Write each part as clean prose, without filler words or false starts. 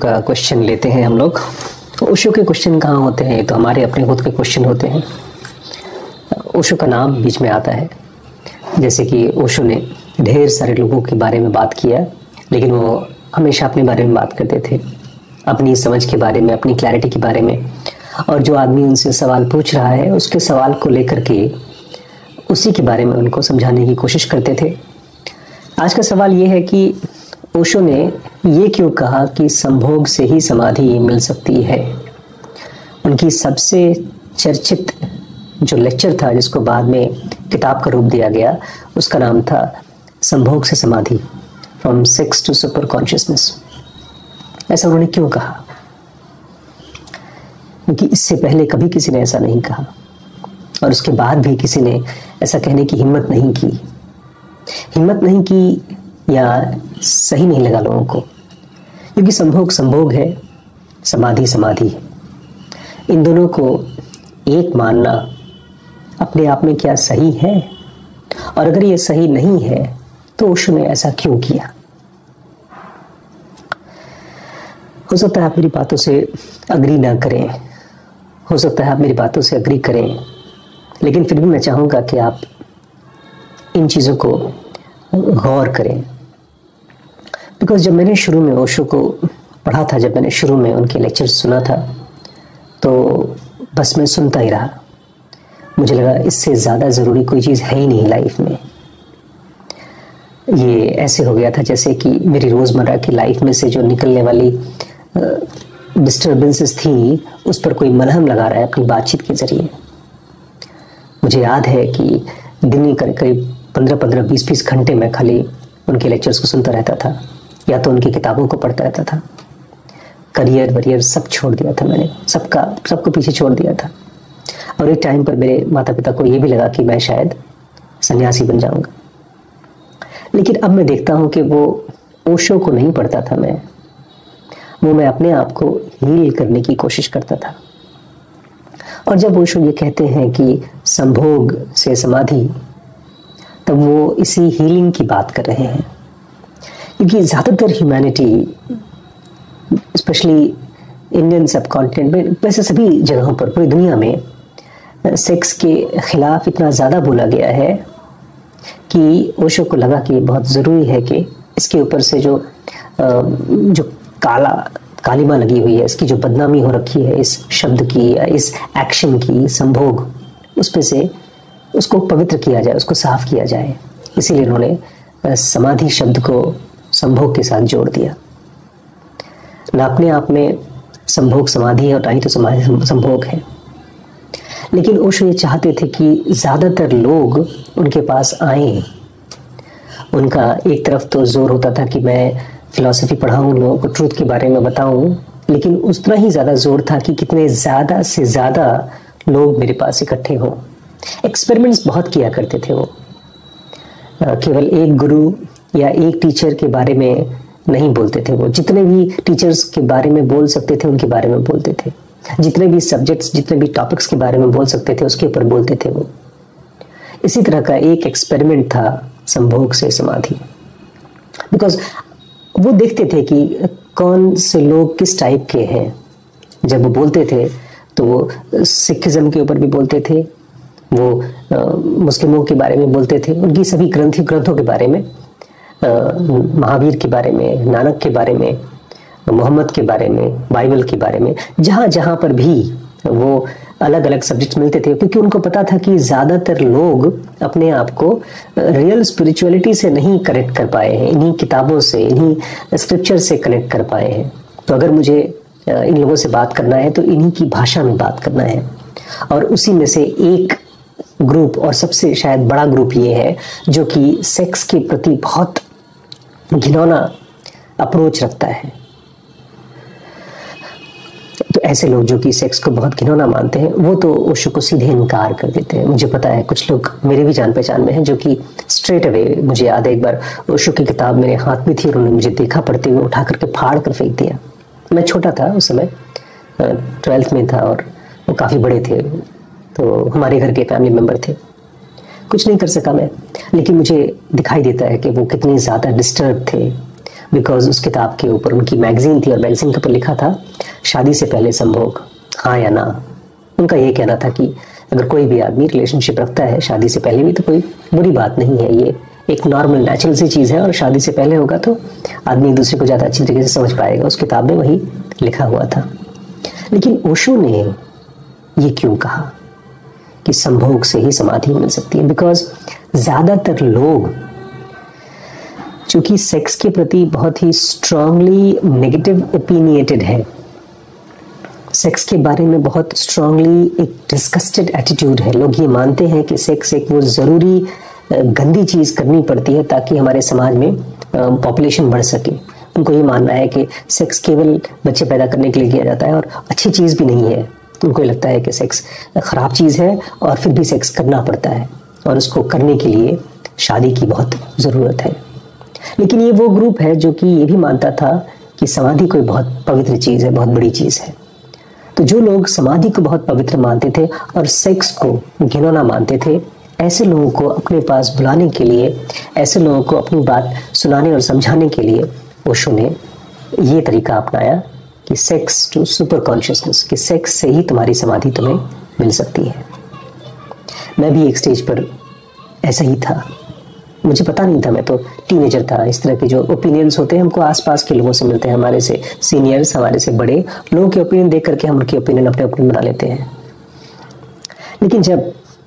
का क्वेश्चन लेते हैं हम लोग। ओशो के क्वेश्चन कहाँ होते हैं, तो हमारे अपने खुद के क्वेश्चन होते हैं। ओशो का नाम बीच में आता है, जैसे कि ओशो ने ढेर सारे लोगों के बारे में बात किया, लेकिन वो हमेशा अपने बारे में बात करते थे, अपनी समझ के बारे में, अपनी क्लैरिटी के बारे में। और जो आदमी उनसे सवाल पूछ रहा है उसके सवाल को लेकर के उसी के बारे में उनको समझाने की कोशिश करते थे। आज का सवाल ये है कि ओशो ने ये क्यों कहा कि संभोग से ही समाधि मिल सकती है। उनकी सबसे चर्चित जो लेक्चर था, जिसको बाद में किताब का रूप दिया गया, उसका नाम था संभोग से समाधि, from sex to super consciousness. ऐसा उन्होंने क्यों कहा? क्योंकि इससे पहले कभी किसी ने ऐसा नहीं कहा, और उसके बाद भी किसी ने ऐसा कहने की हिम्मत नहीं की या सही नहीं लगा लोगों को। क्योंकि संभोग संभोग है, समाधि समाधि है। इन दोनों को एक मानना अपने आप में क्या सही है? और अगर ये सही नहीं है तो ओशो ने ऐसा क्यों किया? हो सकता है आप मेरी बातों से अग्री ना करें, हो सकता है आप मेरी बातों से अग्री करें, लेकिन फिर भी मैं चाहूँगा कि आप इन चीज़ों को गौर करें। बिकॉज जब मैंने शुरू में ओशो को पढ़ा था, जब मैंने शुरू में उनके लेक्चर सुना था, तो बस मैं सुनता ही रहा। मुझे लगा इससे ज़्यादा ज़रूरी कोई चीज़ है ही नहीं लाइफ में। ये ऐसे हो गया था जैसे कि मेरी रोज़मर्रा की लाइफ में से जो निकलने वाली डिस्टर्बेंसेस थी, उस पर कोई मलहम लगा रहा है अपनी बातचीत के ज़रिए। मुझे याद है कि दिन में करीब 15-15, 20-20 घंटे में खाली उनके लेक्चर्स को सुनता रहता था, या तो उनकी किताबों को पढ़ता रहता था। करियर वरियर सब छोड़ दिया था मैंने, सबको पीछे छोड़ दिया था। और एक टाइम पर मेरे माता पिता को ये भी लगा कि मैं शायद सन्यासी बन जाऊंगा। लेकिन अब मैं देखता हूँ कि वो ओशो को नहीं पढ़ता था मैं अपने आप को हील करने की कोशिश करता था। और जब ओशो ये कहते हैं कि संभोग से समाधि, तब वो इसी हीलिंग की बात कर रहे हैं। क्योंकि ज़्यादातर humanity, specially Indian subcontinent में, वैसे सभी जगहों पर, पूरी दुनिया में सेक्स के खिलाफ इतना ज़्यादा बोला गया है कि ओशो को लगा कि बहुत ज़रूरी है कि इसके ऊपर से जो कालिमा लगी हुई है, इसकी जो बदनामी हो रखी है इस शब्द की या इस एक्शन की, संभोग, उस पे से उसको पवित्र किया जाए, उसको साफ किया जाए। इसीलिए उन्होंने समाधि शब्द को संभोग के साथ जोड़ दिया। ना अपने आप में संभोग समाधि है और ना ही तो समाधि संभोग है। लेकिन ओशो ये चाहते थे कि ज़्यादातर लोग उनके पास आएं। उनका एक तरफ तो जोर होता था कि मैं फिलॉसफी पढ़ाऊं, लोगों को ट्रूथ के बारे में बताऊं, लेकिन उतना ही ज़्यादा जोर था कि कितने ज़्यादा से ज़्यादा लोग मेरे पास इकट्ठे हों। एक्सपेरिमेंट्स बहुत किया करते थे वो। केवल एक गुरु या एक टीचर के बारे में नहीं बोलते थे वो। जितने भी टीचर्स के बारे में बोल सकते थे उनके बारे में बोलते थे। जितने भी सब्जेक्ट्स, जितने भी टॉपिक्स के बारे में बोल सकते थे उसके ऊपर बोलते थे वो। इसी तरह का एक एक्सपेरिमेंट था संभोग से समाधि। बिकॉज वो देखते थे कि कौन से लोग किस टाइप के हैं। जब वो बोलते थे तो वो सिखिज्म के ऊपर भी बोलते थे, वो मुस्लिमों के बारे में बोलते थे, उनकी सभी ग्रंथों के बारे में, महावीर के बारे में, नानक के बारे में, मोहम्मद के बारे में, बाइबल के बारे में, जहाँ जहाँ पर भी वो अलग अलग सब्जेक्ट मिलते थे। क्योंकि उनको पता था कि ज़्यादातर लोग अपने आप को रियल स्पिरिचुअलिटी से नहीं कनेक्ट कर पाए हैं, इन्हीं किताबों से, इन्हीं स्क्रिप्चर से कनेक्ट कर पाए हैं। तो अगर मुझे इन लोगों से बात करना है तो इन्हीं की भाषा में बात करना है। और उसी में से एक ग्रुप, और सबसे शायद बड़ा ग्रुप ये है, जो कि सेक्स के प्रति बहुत घिनौना अप्रोच रखता है। तो ऐसे लोग जो कि सेक्स को बहुत घिनौना मानते हैं, वो तो ओशो को सीधे इनकार कर देते हैं। मुझे पता है कुछ लोग मेरे भी जान पहचान में हैं जो कि स्ट्रेट अवे, मुझे याद है एक बार ओशो की किताब मेरे हाथ में थी और उन्होंने मुझे देखा पढ़ते हुए, उठा करके फाड़ कर फेंक दिया। मैं छोटा था उस समय, 12th में था, और वो काफ़ी बड़े थे, तो हमारे घर के फैमिली मेम्बर थे। कुछ नहीं कर सका मैं, लेकिन मुझे दिखाई देता है कि वो कितनी ज़्यादा डिस्टर्ब थे, बिकॉज उस किताब के ऊपर, उनकी मैगजीन थी और मैगजीन के ऊपर लिखा था शादी से पहले संभोग, हाँ या ना। उनका ये कहना था कि अगर कोई भी आदमी रिलेशनशिप रखता है शादी से पहले भी तो कोई बुरी बात नहीं है, ये एक नॉर्मल नेचुरल सी चीज़ है, और शादी से पहले होगा तो आदमी एक दूसरे को ज़्यादा अच्छी तरीके से समझ पाएगा। उस किताब में वही लिखा हुआ था। लेकिन ओशो ने ये क्यों कहा कि संभोग से ही समाधि मिल सकती है? बिकॉज ज़्यादातर लोग चूंकि सेक्स के प्रति बहुत ही स्ट्रांगली नेगेटिव ओपिनियटेड है, सेक्स के बारे में बहुत स्ट्रांगली एक डिस्गस्टेड एटीट्यूड है। लोग ये मानते हैं कि सेक्स एक वो ज़रूरी गंदी चीज़ करनी पड़ती है ताकि हमारे समाज में पॉपुलेशन बढ़ सके। उनको ये मानना है कि सेक्स केवल बच्चे पैदा करने के लिए किया जाता है और अच्छी चीज़ भी नहीं है। उनको ये लगता है कि सेक्स ख़राब चीज़ है और फिर भी सेक्स करना पड़ता है, और उसको करने के लिए शादी की बहुत ज़रूरत है। लेकिन ये वो ग्रुप है जो कि ये भी मानता था कि समाधि कोई बहुत पवित्र चीज़ है, बहुत बड़ी चीज़ है। तो जो लोग समाधि को बहुत पवित्र मानते थे और सेक्स को घिनौना मानते थे, ऐसे लोगों को अपने पास बुलाने के लिए, ऐसे लोगों को अपनी बात सुनाने और समझाने के लिए ओशो ने ये तरीका अपनाया कि सेक्स टू सुपर कॉन्शियसनेस, कि सेक्स से ही तुम्हारी समाधि तुम्हें मिल सकती है। मैं भी एक स्टेज पर ऐसा ही था, मुझे पता नहीं था, मैं तो टीनेजर था। इस तरह के जो ओपिनियंस होते हैं हमको आसपास के लोगों से मिलते हैं, हमारे से सीनियर्स, हमारे से बड़े लोगों के ओपिनियन देख करके हम उनके ओपिनियन अपने अपने बना लेते हैं। लेकिन जब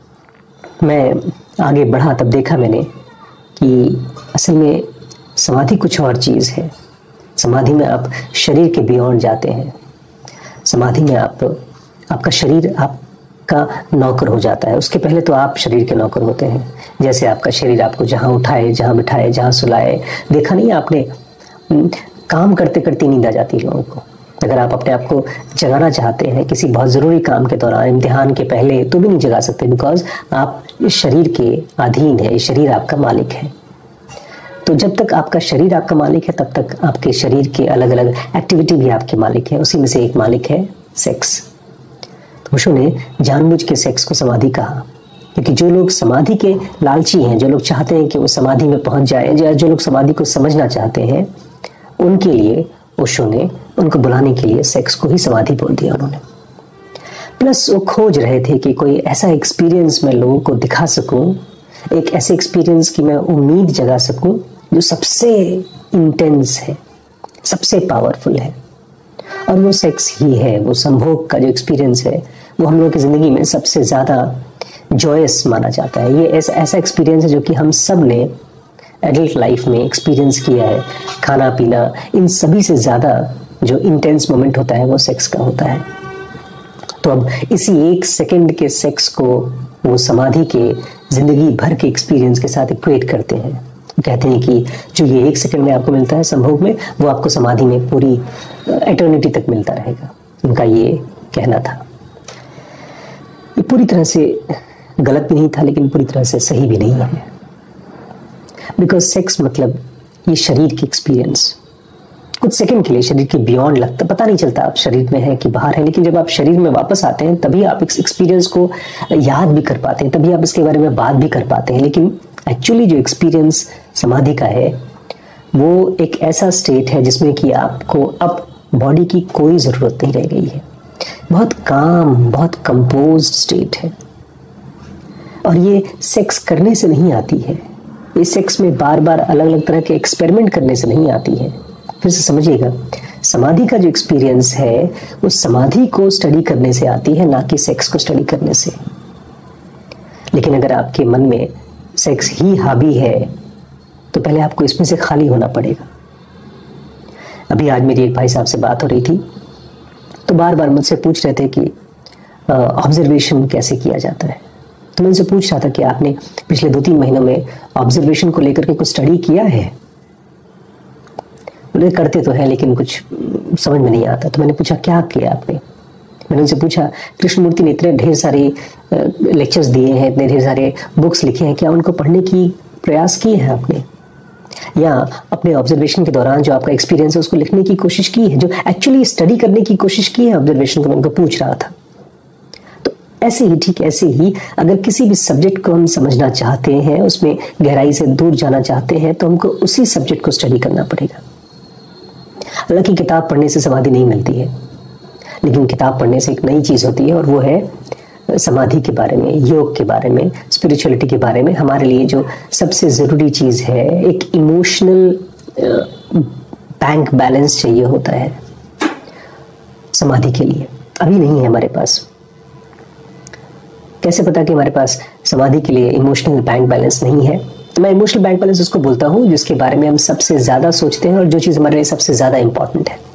मैं आगे बढ़ा तब देखा मैंने कि असल में समाधि कुछ और चीज़ है। समाधि में आप शरीर के बियॉन्ड जाते हैं। समाधि में आपका शरीर आपका नौकर हो जाता है। उसके पहले तो आप शरीर के नौकर होते हैं। जैसे आपका शरीर आपको जहाँ उठाए, जहाँ बिठाए, जहाँ सुलाए, देखा नहीं आपने, काम करते करते नींद आ जाती है लोगों को। अगर आप अपने आप को जगाना चाहते हैं किसी बहुत ज़रूरी काम के दौरान, इम्तिहान के पहले, तो भी नहीं जगा सकते, बिकॉज आप इस शरीर के अधीन है, शरीर आपका मालिक है। तो जब तक आपका शरीर आपका मालिक है तब तक आपके शरीर के अलग अलग एक्टिविटी भी आपके मालिक है। उसी में से एक मालिक है सेक्स। तो ओशो ने जानबूझ के सेक्स को समाधि कहा, क्योंकि जो लोग समाधि के लालची हैं, जो लोग चाहते हैं कि वो समाधि में पहुंच जाए, जो लोग समाधि को समझना चाहते हैं, उनके लिए ओशो ने उनको बुलाने के लिए सेक्स को ही समाधि बोल दिया उन्होंने। प्लस वो खोज रहे थे कि कोई ऐसा एक्सपीरियंस मैं लोगों को दिखा सकूं, एक ऐसे एक्सपीरियंस की मैं उम्मीद जगा सकूं जो सबसे इंटेंस है, सबसे पावरफुल है, और वो सेक्स ही है। वो संभोग का जो एक्सपीरियंस है वो हम लोगों की ज़िंदगी में सबसे ज़्यादा जॉयस माना जाता है। ये ऐसा एक्सपीरियंस है जो कि हम सब ने एडल्ट लाइफ में एक्सपीरियंस किया है। खाना पीना, इन सभी से ज़्यादा जो इंटेंस मोमेंट होता है वो सेक्स का होता है। तो अब इसी एक सेकंड के सेक्स को वो समाधि के ज़िंदगी भर के एक्सपीरियंस के साथ इक्वेट करते हैं। कहते हैं कि जो ये एक सेकंड में आपको मिलता है संभोग में, वो आपको समाधि में पूरी एटर्निटी तक मिलता रहेगा। उनका ये कहना था। ये पूरी तरह से गलत भी नहीं था, लेकिन पूरी तरह से सही भी नहीं है। बिकॉज सेक्स मतलब ये शरीर की एक्सपीरियंस, कुछ सेकंड के लिए शरीर के बियॉन्ड लगता, पता नहीं चलता आप शरीर में है कि बाहर है, लेकिन जब आप शरीर में वापस आते हैं तभी आप इस एक्सपीरियंस को याद भी कर पाते हैं, तभी आप इसके बारे में बात भी कर पाते हैं। लेकिन एक्चुअली जो एक्सपीरियंस समाधि का है वो एक ऐसा स्टेट है जिसमें कि आपको अब बॉडी की कोई ज़रूरत नहीं रह गई है। बहुत काम, बहुत कंपोज्ड स्टेट है, और ये सेक्स करने से नहीं आती है। ये सेक्स में बार बार अलग अलग तरह के एक्सपेरिमेंट करने से नहीं आती है। फिर से समझिएगा, समाधि का जो एक्सपीरियंस है वो समाधि को स्टडी करने से आती है, ना कि सेक्स को स्टडी करने से। लेकिन अगर आपके मन में सेक्स ही हावी है तो पहले आपको इसमें से खाली होना पड़ेगा। अभी आज मेरी एक भाई साहब से बात हो रही थी, तो बार बार मुझसे पूछ रहे थे कि ऑब्जर्वेशन कैसे किया जाता है। तो मैं उनसे पूछ रहा था कि आपने पिछले 2-3 महीनों में ऑब्जर्वेशन को लेकर के कुछ स्टडी किया है? बोले करते तो है लेकिन कुछ समझ में नहीं आता। तो मैंने पूछा क्या किया आपने? मैंने उनसे पूछा कृष्णमूर्ति ने इतने ढेर सारे लेक्चर्स दिए हैं, इतने ढेर सारे बुक्स लिखे हैं, क्या उनको पढ़ने की प्रयास किए हैं आपने? या अपने ऑब्जर्वेशन के दौरान जो आपका एक्सपीरियंस है उसको लिखने की कोशिश की है, जो एक्चुअली स्टडी करने की कोशिश की है ऑब्जर्वेशन को? मैं उनको पूछ रहा था। तो ऐसे ही, ठीक ऐसे ही अगर किसी भी सब्जेक्ट को हम समझना चाहते हैं, उसमें गहराई से दूर जाना चाहते हैं, तो हमको उसी सब्जेक्ट को स्टडी करना पड़ेगा। हालांकि किताब पढ़ने से समाधि नहीं मिलती है, लेकिन किताब पढ़ने से एक नई चीज होती है, और वो है समाधि के बारे में, योग के बारे में, स्पिरिचुअलिटी के बारे में। हमारे लिए जो सबसे जरूरी चीज है, एक इमोशनल बैंक बैलेंस चाहिए होता है समाधि के लिए। अभी नहीं है हमारे पास। कैसे पता कि हमारे पास समाधि के लिए इमोशनल बैंक बैलेंस नहीं है? मैं इमोशनल बैंक बैलेंस उसको बोलता हूं जिसके बारे में हम सबसे ज्यादा सोचते हैं और जो चीज हमारे लिए सबसे ज्यादा इंपॉर्टेंट है।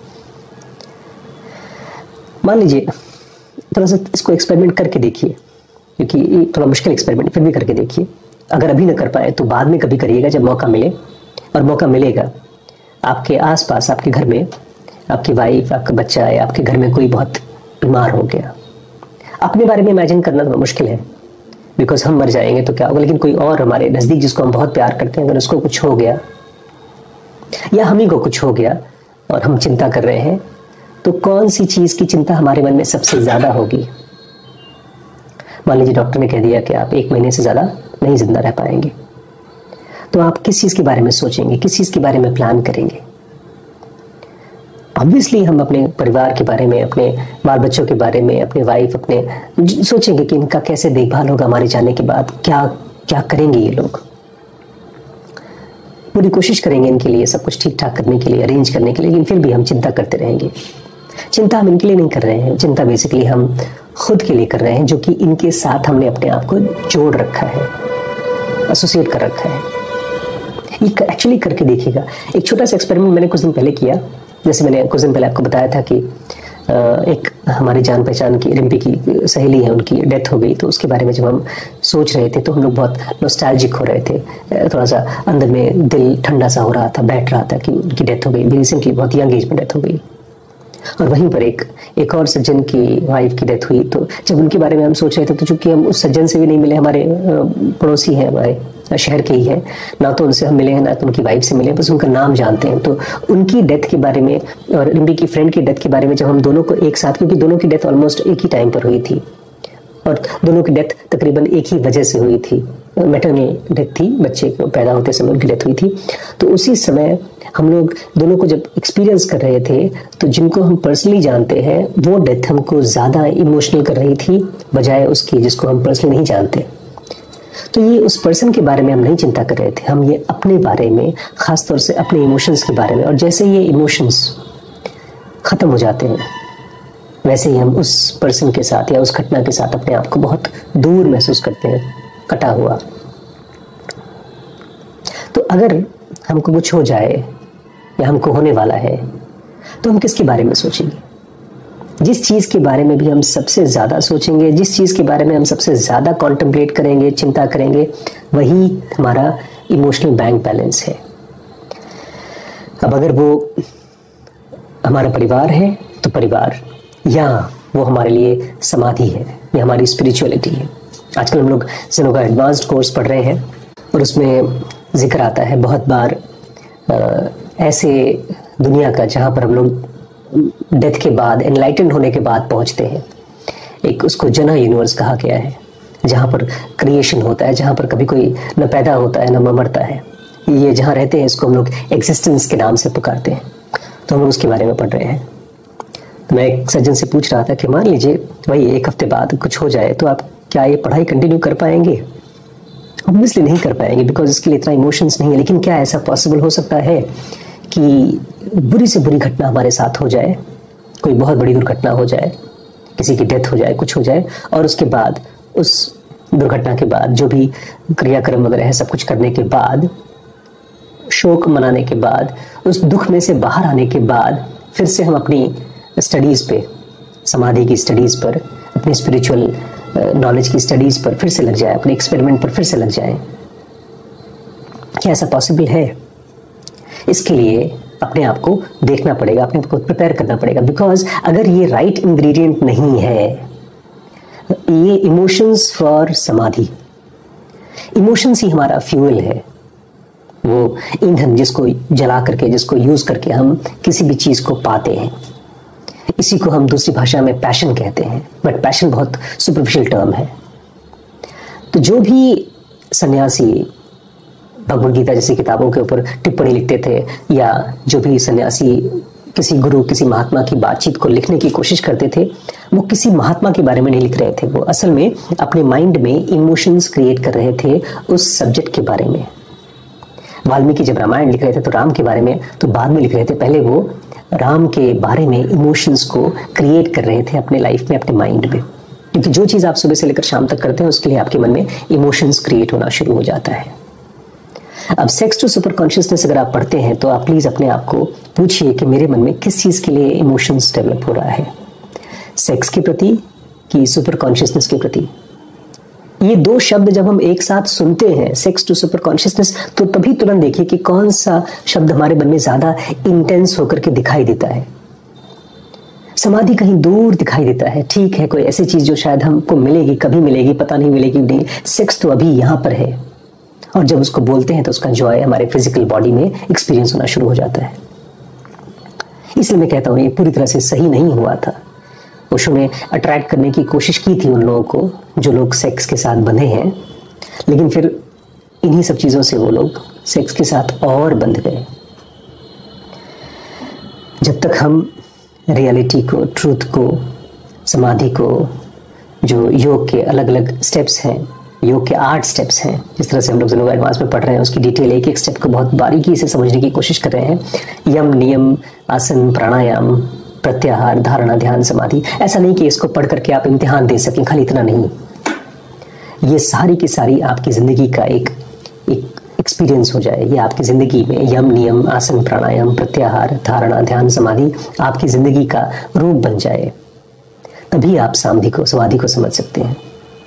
मान लीजिए, थोड़ा सा इसको एक्सपेरिमेंट करके देखिए, क्योंकि ये थोड़ा मुश्किल एक्सपेरिमेंट, फिर भी करके देखिए। अगर अभी ना कर पाए तो बाद में कभी करिएगा जब मौका मिले, और मौका मिलेगा। आपके आसपास, आपके घर में आपकी वाइफ, आपका बच्चा है, आपके घर में कोई बहुत बीमार हो गया। अपने बारे में इमेजिन करना तो मुश्किल है, बिकॉज हम मर जाएंगे तो क्या होगा, लेकिन कोई और हमारे नजदीक जिसको हम बहुत प्यार करते हैं, अगर उसको कुछ हो गया या हम ही को कुछ हो गया और हम चिंता कर रहे हैं, तो कौन सी चीज की चिंता हमारे मन में सबसे ज्यादा होगी? मान लीजिए डॉक्टर ने कह दिया कि आप 1 महीने से ज्यादा नहीं जिंदा रह पाएंगे, तो आप किस चीज के बारे में सोचेंगे, किस चीज के बारे में प्लान करेंगे? ऑब्वियसली हम अपने परिवार के बारे में, अपने बाल बच्चों के बारे में, अपने वाइफ, अपने सोचेंगे कि इनका कैसे देखभाल होगा हमारे जाने के बाद, क्या क्या करेंगे ये लोग। पूरी कोशिश करेंगे इनके लिए सब कुछ ठीक ठाक करने के लिए, अरेंज करने के लिए, लेकिन फिर भी हम चिंता करते रहेंगे। चिंता हम इनके लिए नहीं कर रहे हैं, चिंता बेसिकली हम खुद के लिए कर रहे हैं, जो कि इनके साथ हमने अपने आप को जोड़ रखा है, एसोसिएट कर रखा है। ये एक्चुअली करके देखिएगा। एक छोटा सा एक्सपेरिमेंट मैंने कुछ दिन पहले किया। जैसे मैंने कुछ दिन पहले आपको बताया था कि एक हमारी जान पहचान की रिम्पी की सहेली है, उनकी डेथ हो गई। तो उसके बारे में जब हम सोच रहे थे तो हम लोग बहुत नॉस्टैल्जिक हो रहे थे, थोड़ा सा अंदर में दिल ठंडा सा हो रहा था, बैठ रहा था कि उनकी डेथ हो गई, रिसेंटली बहुत यंग एज में डेथ हो गई। और वहीं पर एक और सज्जन की वाइफ की डेथ हुई। तो जब उनके बारे में हम सोच रहे थे, तो चूंकि हम उस सज्जन से भी नहीं मिले, हमारे पड़ोसी हैं, हमारे शहर के ही है, ना तो उनसे हम मिले हैं ना तो उनकी वाइफ से मिले, बस उनका नाम जानते हैं। तो उनकी डेथ के बारे में और रिम्पी की फ्रेंड की डेथ के बारे में जब हम दोनों को एक साथ, क्योंकि दोनों की डेथ ऑलमोस्ट एक ही टाइम पर हुई थी और दोनों की डेथ तकरीबन एक ही वजह से हुई थी, मैटरनल डेथ थी, बच्चे को पैदा होते समय उनकी डेथ हुई थी। तो उसी समय हम लोग दोनों को जब एक्सपीरियंस कर रहे थे, तो जिनको हम पर्सनली जानते हैं वो डेथ हमको ज़्यादा इमोशनल कर रही थी बजाय उसकी जिसको हम पर्सनली नहीं जानते। तो ये उस पर्सन के बारे में हम नहीं चिंता कर रहे थे, हम ये अपने बारे में, खासतौर से अपने इमोशंस के बारे में। और जैसे ये इमोशंस खत्म हो जाते हैं, वैसे ही हम उस पर्सन के साथ या उस घटना के साथ अपने आप को बहुत दूर महसूस करते हैं, कटा हुआ। तो अगर हमको कुछ हो जाए या हमको होने वाला है, तो हम किसके बारे में सोचेंगे? जिस चीज के बारे में भी हम सबसे ज्यादा सोचेंगे, जिस चीज के बारे में हम सबसे ज्यादा कॉन्टेम्पलेट करेंगे, चिंता करेंगे, वही हमारा इमोशनल बैंक बैलेंस है। अब अगर वो हमारा परिवार है तो परिवार, या वो हमारे लिए समाधि है, या हमारी स्पिरिचुअलिटी है। आजकल हम लोग ज़ेनो का एडवांस्ड कोर्स पढ़ रहे हैं और उसमें जिक्र आता है बहुत बार ऐसे दुनिया का जहाँ पर हम लोग डेथ के बाद, एनलाइटेंड होने के बाद पहुँचते हैं। एक उसको जन यूनिवर्स कहा गया है, जहाँ पर क्रिएशन होता है, जहाँ पर कभी कोई न पैदा होता है न मरता है। ये जहाँ रहते हैं इसको हम लोग एग्जिस्टेंस के नाम से पुकारते हैं। तो हम उसके बारे में पढ़ रहे हैं। तो मैं एक सज्जन से पूछ रहा था कि मान लीजिए भाई 1 हफ्ते बाद कुछ हो जाए तो आप क्या ये पढ़ाई कंटिन्यू कर पाएंगे? ऑब्वियसली नहीं कर पाएंगे, बिकॉज इसके लिए इतना इमोशंस नहीं है। लेकिन क्या ऐसा पॉसिबल हो सकता है कि बुरी से बुरी घटना हमारे साथ हो जाए, कोई बहुत बड़ी दुर्घटना हो जाए, किसी की डेथ हो जाए, कुछ हो जाए, और उसके बाद, उस दुर्घटना के बाद, जो भी क्रियाक्रम वगैरह है सब कुछ करने के बाद, शोक मनाने के बाद, उस दुख में से बाहर आने के बाद फिर से हम अपनी स्टडीज़ पे, समाधि की स्टडीज़ पर, अपनी स्पिरिचुअल नॉलेज की स्टडीज़ पर फिर से लग जाए, अपने एक्सपेरिमेंट पर फिर से लग जाए? क्या ऐसा पॉसिबल है? इसके लिए अपने आप को देखना पड़ेगा, अपने आप को प्रिपेयर करना पड़ेगा। बिकॉज अगर ये राइट इंग्रेडिएंट नहीं है, ये इमोशंस फॉर समाधि, इमोशंस ही हमारा फ्यूल है, वो ईंधन जिसको जला करके, जिसको यूज करके हम किसी भी चीज को पाते हैं। इसी को हम दूसरी भाषा में पैशन कहते हैं, बट पैशन बहुत सुपरफिशियल टर्म है। तो जो भी सन्यासी भगवद गीता जैसी किताबों के ऊपर टिप्पणी लिखते थे, या जो भी सन्यासी किसी गुरु, किसी महात्मा की बातचीत को लिखने की कोशिश करते थे, वो किसी महात्मा के बारे में नहीं लिख रहे थे, वो असल में अपने माइंड में इमोशंस क्रिएट कर रहे थे उस सब्जेक्ट के बारे में। वाल्मीकि जब रामायण लिख रहे थे तो राम के बारे में तो बाद में लिख रहे थे, पहले वो राम के बारे में इमोशंस को क्रिएट कर रहे थे अपने लाइफ में, अपने माइंड में। क्योंकि जो चीज आप सुबह से लेकर शाम तक करते हैं उसके लिए आपके मन में इमोशंस क्रिएट होना शुरू हो जाता है। अब सेक्स टू सुपर कॉन्शियसनेस अगर आप पढ़ते हैं तो आप प्लीज अपने आप को पूछिए कि मेरे मन में किस चीज के लिए इमोशंस डेवलप हो रहा है, सेक्स के प्रति कि सुपर कॉन्शियसनेस के प्रति। ये दो शब्द जब हम एक साथ सुनते हैं, सेक्स टू सुपर कॉन्शियसनेस, तो तभी तुरंत देखिए कि कौन सा शब्द हमारे मन में ज्यादा इंटेंस होकर के दिखाई देता है। समाधि कहीं दूर दिखाई देता है, ठीक है, कोई ऐसी चीज जो शायद हमको मिलेगी, कभी मिलेगी, पता नहीं मिलेगी नहीं। सेक्स तो अभी यहां पर है, और जब उसको बोलते हैं तो उसका जॉय हमारे फिजिकल बॉडी में एक्सपीरियंस होना शुरू हो जाता है। इसलिए मैं कहता हूं ये पूरी तरह से सही नहीं हुआ था। ओशो ने अट्रैक्ट करने की कोशिश की थी उन लोगों को जो लोग सेक्स के साथ बंधे हैं, लेकिन फिर इन्हीं सब चीजों से वो लोग सेक्स के साथ और बंध गए। जब तक हम रियलिटी को, ट्रूथ को, समाधि को, जो योग के अलग अलग स्टेप्स हैं, योग के 8 स्टेप्स हैं, जिस तरह से हम लोग ज़ेनो एडवांस में पढ़ रहे हैं, उसकी डिटेल एक एक स्टेप को बहुत बारीकी से समझने की कोशिश कर रहे हैं। यम, नियम, आसन, प्राणायाम, प्रत्याहार, धारणा, ध्यान, समाधि। ऐसा नहीं कि इसको पढ़ करके आप इम्तिहान दे सकें, खाली इतना नहीं। ये सारी की सारी आपकी जिंदगी का एक एक्सपीरियंस हो जाए। ये आपकी जिंदगी में यम, नियम, आसन, प्राणायाम, प्रत्याहार, धारणा, ध्यान, समाधि आपकी जिंदगी का रूप बन जाए, तभी आप समाधि को समझ सकते हैं।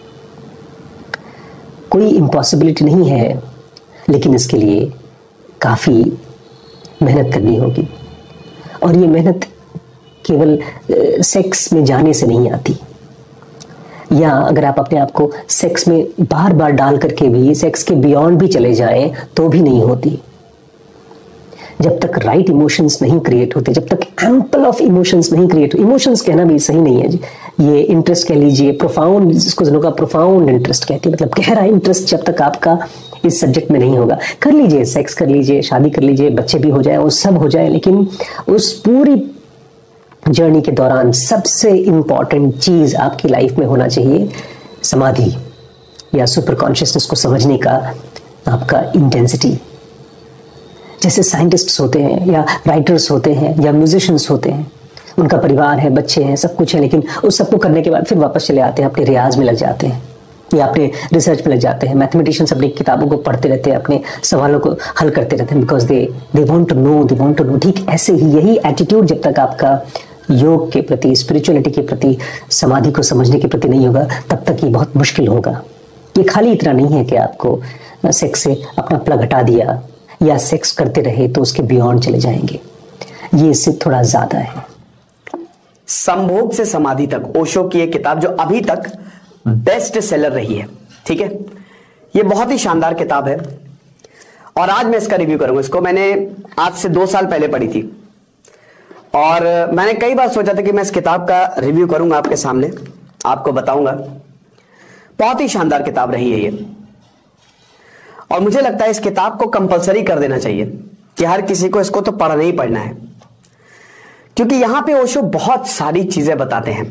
कोई इम्पॉसिबिलिटी नहीं है, लेकिन इसके लिए काफी मेहनत करनी होगी, और ये मेहनत केवल सेक्स में जाने से नहीं आती, या अगर आप अपने आप को सेक्स में बार बार डाल करके भी सेक्स के बियॉन्ड भी चले जाएं तो भी नहीं होती। जब तक राइट इमोशंस नहीं क्रिएट होते, जब तक एम्पल ऑफ इमोशंस नहीं क्रिएट, इमोशंस कहना भी सही नहीं है जी, ये इंटरेस्ट कह लीजिए, प्रोफाउंड, जिसको जनों का प्रोफाउंड इंटरेस्ट कहते हैं, मतलब गहरा इंटरेस्ट जब तक आपका इस सब्जेक्ट में नहीं होगा। कर लीजिए, सेक्स कर लीजिए, शादी कर लीजिए, बच्चे भी हो जाए, वो सब हो जाए, लेकिन उस पूरी जर्नी के दौरान सबसे इंपॉर्टेंट चीज आपकी लाइफ में होना चाहिए समाधि या सुपर कॉन्शियसनेस को समझने का आपका इंटेंसिटी। जैसे साइंटिस्ट्स होते हैं या राइटर्स होते हैं या म्यूजिशियंस होते हैं, उनका परिवार है, बच्चे हैं, सब कुछ है, लेकिन उस सबको करने के बाद फिर वापस चले आते हैं, अपने रियाज में लग जाते हैं या अपने रिसर्च में लग जाते हैं। मैथमेटिशियंस अपनी किताबों को पढ़ते रहते हैं, अपने सवालों को हल करते रहते हैं, because they want to know. ठीक ऐसे ही यही एटीट्यूड जब तक आपका योग के प्रति, स्पिरिचुअलिटी के प्रति, समाधि को समझने के प्रति नहीं होगा, तब तक ये बहुत मुश्किल होगा। ये खाली इतना नहीं है कि आपको सेक्स से अपना प्लग हटा दिया या सेक्स करते रहे तो उसके बियॉन्ड चले जाएंगे, ये इससे थोड़ा ज्यादा है। संभोग से समाधि तक, ओशो की एक किताब जो अभी तक बेस्ट सेलर रही है, ठीक है, ये बहुत ही शानदार किताब है, और आज मैं इसका रिव्यू करूंगा। इसको मैंने आज से 2 साल पहले पढ़ी थी, और मैंने कई बार सोचा था कि मैं इस किताब का रिव्यू करूंगा आपके सामने, आपको बताऊंगा। बहुत ही शानदार किताब रही है ये, और मुझे लगता है इस किताब को कंपलसरी कर देना चाहिए कि हर किसी को इसको तो पढ़ना ही पढ़ना है, क्योंकि यहां पे ओशो बहुत सारी चीजें बताते हैं।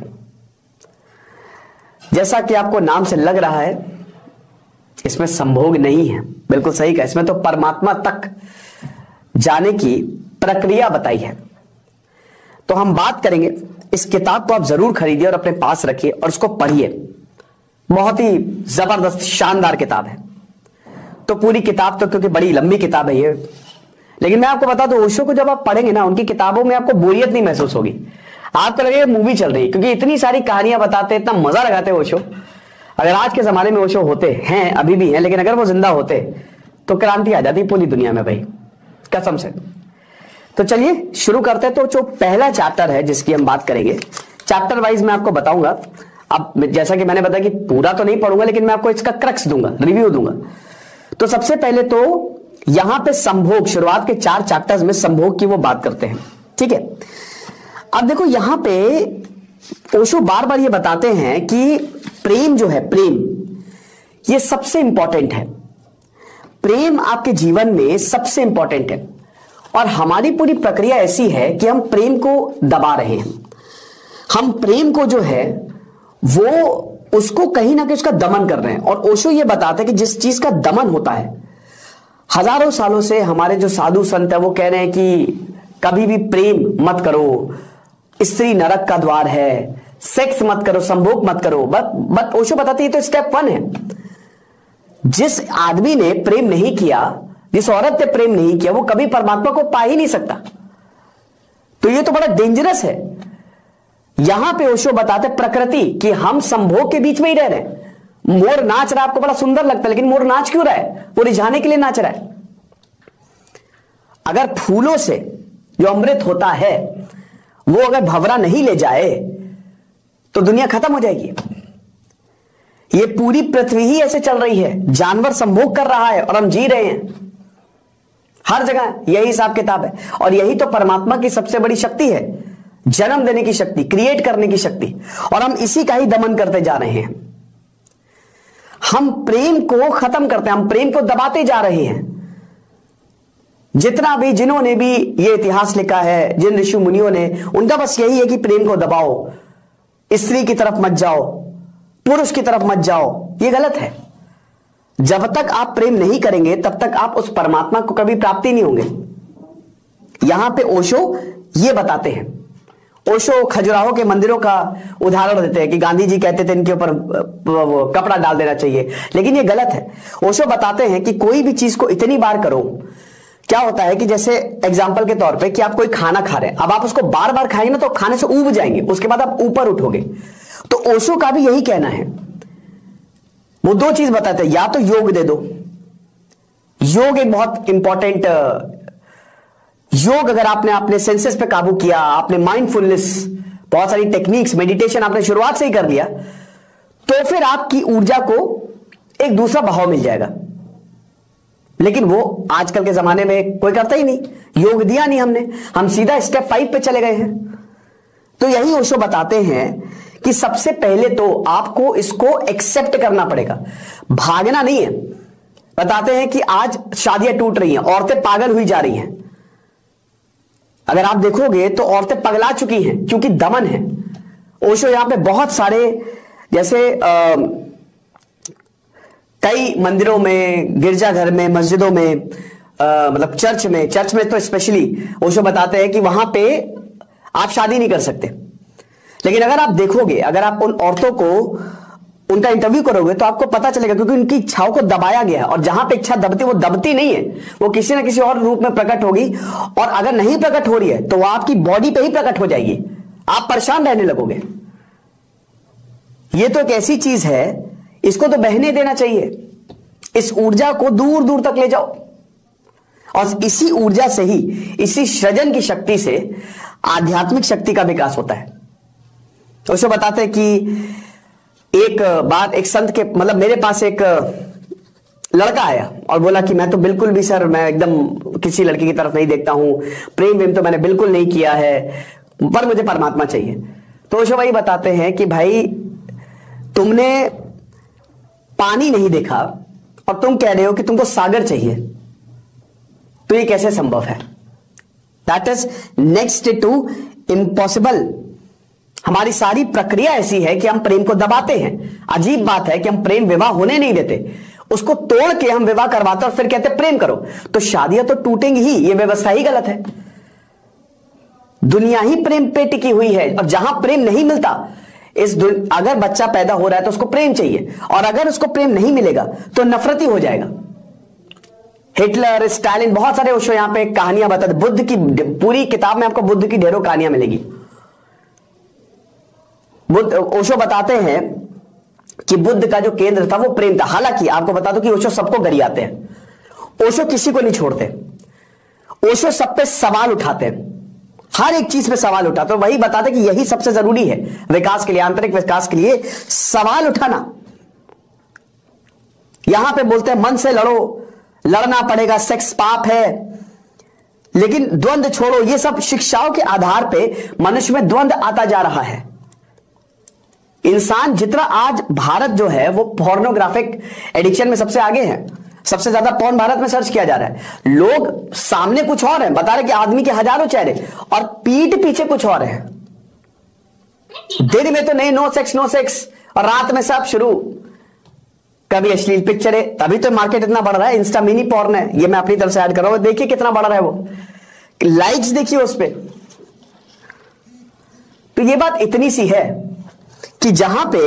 जैसा कि आपको नाम से लग रहा है, इसमें संभोग नहीं है, बिल्कुल सही कहा, इसमें तो परमात्मा तक जाने की प्रक्रिया बताई है। तो हम बात करेंगे, इस किताब को आप जरूर खरीदिए और अपने पास रखिए और उसको पढ़िए। बहुत ही जबरदस्त शानदार किताब है। तो पूरी किताब तो, क्योंकि बड़ी लंबी किताब है ये, लेकिन मैं आपको बता दूं, ओशो को जब आप पढ़ेंगे ना, उनकी किताबों में आपको बोरियत नहीं महसूस होगी, आपको लगेगा मूवी चल रही है, क्योंकि इतनी सारी कहानियां बताते हैं, इतना मजा लगाते हैं ओशो। अगर आज के जमाने में ओशो होते हैं, अभी भी हैं, लेकिन अगर वो जिंदा होते तो क्रांति आ जाती पूरी दुनिया में भाई, कसम से। तो चलिए शुरू करते हैं। तो जो पहला चैप्टर है जिसकी हम बात करेंगे, चैप्टर वाइज मैं आपको बताऊंगा। अब जैसा कि मैंने बताया कि पूरा तो नहीं पढ़ूंगा, लेकिन मैं आपको इसका क्रक्स दूंगा, रिव्यू दूंगा। तो सबसे पहले तो यहां पे संभोग, शुरुआत के 4 चैप्टर्स में संभोग की वो बात करते हैं, ठीक है। अब देखो यहां पे ओशो बार बार ये बताते हैं कि प्रेम जो है, प्रेम ये सबसे इंपॉर्टेंट है। प्रेम आपके जीवन में सबसे इंपॉर्टेंट है। और हमारी पूरी प्रक्रिया ऐसी है कि हम प्रेम को दबा रहे हैं। हम प्रेम को जो है वो उसको कहीं ना कहीं उसका दमन कर रहे हैं। और ओशो ये बताते हैं कि जिस चीज का दमन होता है, हजारों सालों से हमारे जो साधु संत है वो कह रहे हैं कि कभी भी प्रेम मत करो, स्त्री नरक का द्वार है, सेक्स मत करो, संभोग मत करो। बट ओशो बताते हैं तो स्टेप 1 है। जिस आदमी ने प्रेम नहीं किया, जिस औरत ने प्रेम नहीं किया, वो कभी परमात्मा को पा ही नहीं सकता। तो ये तो बड़ा डेंजरस है। यहां पे ओशो बताते प्रकृति कि हम संभोग के बीच में ही रह रहे हैं। मोर नाच रहा है, आपको बड़ा सुंदर लगता है, लेकिन मोर नाच क्यों रहा है? वो रिझाने के लिए नाच रहा है। अगर फूलों से जो अमृत होता है वो अगर भंवरा नहीं ले जाए तो दुनिया खत्म हो जाएगी। ये पूरी पृथ्वी ही ऐसे चल रही है, जानवर संभोग कर रहा है और हम जी रहे हैं। हर जगह यही हिसाब किताब है। और यही तो परमात्मा की सबसे बड़ी शक्ति है, जन्म देने की शक्ति, क्रिएट करने की शक्ति। और हम इसी का ही दमन करते जा रहे हैं। हम प्रेम को खत्म करते हैं, हम प्रेम को दबाते जा रहे हैं। जितना भी जिन्होंने भी ये इतिहास लिखा है, जिन ऋषि मुनियों ने, उनका बस यही है कि प्रेम को दबाओ, स्त्री की तरफ मत जाओ, पुरुष की तरफ मत जाओ। ये गलत है। जब तक आप प्रेम नहीं करेंगे तब तक आप उस परमात्मा को कभी प्राप्ति नहीं होंगे। यहां पे ओशो ये बताते हैं। ओशो खजुराहो के मंदिरों का उदाहरण देते हैं कि गांधी जी कहते थे इनके ऊपर कपड़ा डाल देना चाहिए, लेकिन ये गलत है। ओशो बताते हैं कि कोई भी चीज को इतनी बार करो, क्या होता है कि जैसे एग्जाम्पल के तौर पे कि आप कोई खाना खा रहे हैं, अब आप उसको बार बार खाएंगे ना तो खाने से ऊब जाएंगे, उसके बाद आप ऊपर उठोगे। तो ओशो का भी यही कहना है। वो 2 चीज बताते हैं, या तो योग दे दो। योग एक बहुत इंपॉर्टेंट, योग अगर आपने अपने सेंसेस पे काबू किया, आपने माइंडफुलनेस, बहुत सारी टेक्निक्स, मेडिटेशन आपने शुरुआत से ही कर लिया, तो फिर आपकी ऊर्जा को एक दूसरा बहाव मिल जाएगा। लेकिन वो आजकल के जमाने में कोई करता ही नहीं, योग दिया नहीं हमने, हम सीधा स्टेप 5 पे चले गए हैं। तो यही ओशो बताते हैं कि सबसे पहले तो आपको इसको एक्सेप्ट करना पड़ेगा, भागना नहीं है। बताते हैं कि आज शादियां टूट रही हैं, औरतें पागल हुई जा रही हैं। अगर आप देखोगे तो औरतें पगला चुकी हैं क्योंकि दमन है। ओशो यहां पे बहुत सारे, जैसे कई मंदिरों में, गिरजाघर में, मस्जिदों में, मतलब चर्च में तो स्पेशली ओशो बताते हैं कि वहां पे आप शादी नहीं कर सकते। लेकिन अगर आप देखोगे, अगर आप उन औरतों को उनका इंटरव्यू करोगे तो आपको पता चलेगा, क्योंकि उनकी इच्छाओं को दबाया गया है। और जहां पे इच्छा दबती, वो दबती नहीं है, वो किसी ना किसी और रूप में प्रकट होगी। और अगर नहीं प्रकट हो रही है तो वो आपकी बॉडी पे ही प्रकट हो जाएगी, आप परेशान रहने लगोगे। ये तो एक ऐसी चीज है, इसको तो बहने देना चाहिए। इस ऊर्जा को दूर दूर तक ले जाओ, और इसी ऊर्जा से ही, इसी सृजन की शक्ति से आध्यात्मिक शक्ति का विकास होता है। ओशो बताते हैं कि एक बार एक संत के, मतलब मेरे पास एक लड़का आया और बोला कि मैं तो बिल्कुल भी सर, मैं एकदम किसी लड़की की तरफ नहीं देखता हूं, प्रेम तो मैंने बिल्कुल नहीं किया है, पर मुझे परमात्मा चाहिए। तो ओशो भाई बताते हैं कि भाई तुमने पानी नहीं देखा और तुम कह रहे हो कि तुमको सागर चाहिए, तो ये कैसे संभव है? That is next to impossible. हमारी सारी प्रक्रिया ऐसी है कि हम प्रेम को दबाते हैं। अजीब बात है कि हम प्रेम विवाह होने नहीं देते, उसको तोड़ के हम विवाह करवाते और फिर कहते प्रेम करो। तो शादियां तो टूटेंगी ही, ये व्यवस्था ही गलत है। दुनिया ही प्रेम पे टिकी हुई है, और जहां प्रेम नहीं मिलता, अगर बच्चा पैदा हो रहा है तो उसको प्रेम चाहिए, और अगर उसको प्रेम नहीं मिलेगा तो नफरत ही हो जाएगा। हिटलर, स्टालिन, बहुत सारे ओशो यहां पे कहानियां बताते। बुद्ध की पूरी किताब में आपको बुद्ध की ढेरों कहानियां मिलेगी। बुद्ध, ओशो बताते हैं कि बुद्ध का जो केंद्र था वो प्रेम था। हालांकि आपको बता दो कि ओशो सबको गरियाते हैं, ओशो किसी को नहीं छोड़ते, ओशो सब पे सवाल उठाते हैं, हर एक चीज पे सवाल उठाते हैं। वही बताते कि यही सबसे जरूरी है विकास के लिए, आंतरिक विकास के लिए, सवाल उठाना। यहां पे बोलते हैं मन से लड़ो, लड़ना पड़ेगा, सेक्स पाप है, लेकिन द्वंद्व छोड़ो। ये सब शिक्षाओं के आधार पे मनुष्य में द्वंद्व आता जा रहा है। इंसान जितना आज, भारत जो है वो पोर्नोग्राफिक एडिक्शन में सबसे आगे है। सबसे ज्यादा पोर्न भारत में सर्च किया जा रहा है। लोग सामने कुछ और है, बता रहे कि आदमी के हजारों चेहरे और पीठ पीछे कुछ और है। दिन में तो नहीं, नो सेक्स, और रात में सब शुरू, कभी अश्लील पिक्चर है। तभी तो मार्केट इतना बढ़ रहा है। इंस्टा मिनी पॉर्न है, ये मैं अपनी तरफ से ऐड कर रहा हूं। देखिए कितना बढ़ रहा है वो, लाइक्स देखिए उस पे। तो ये बात इतनी सी है कि जहां पे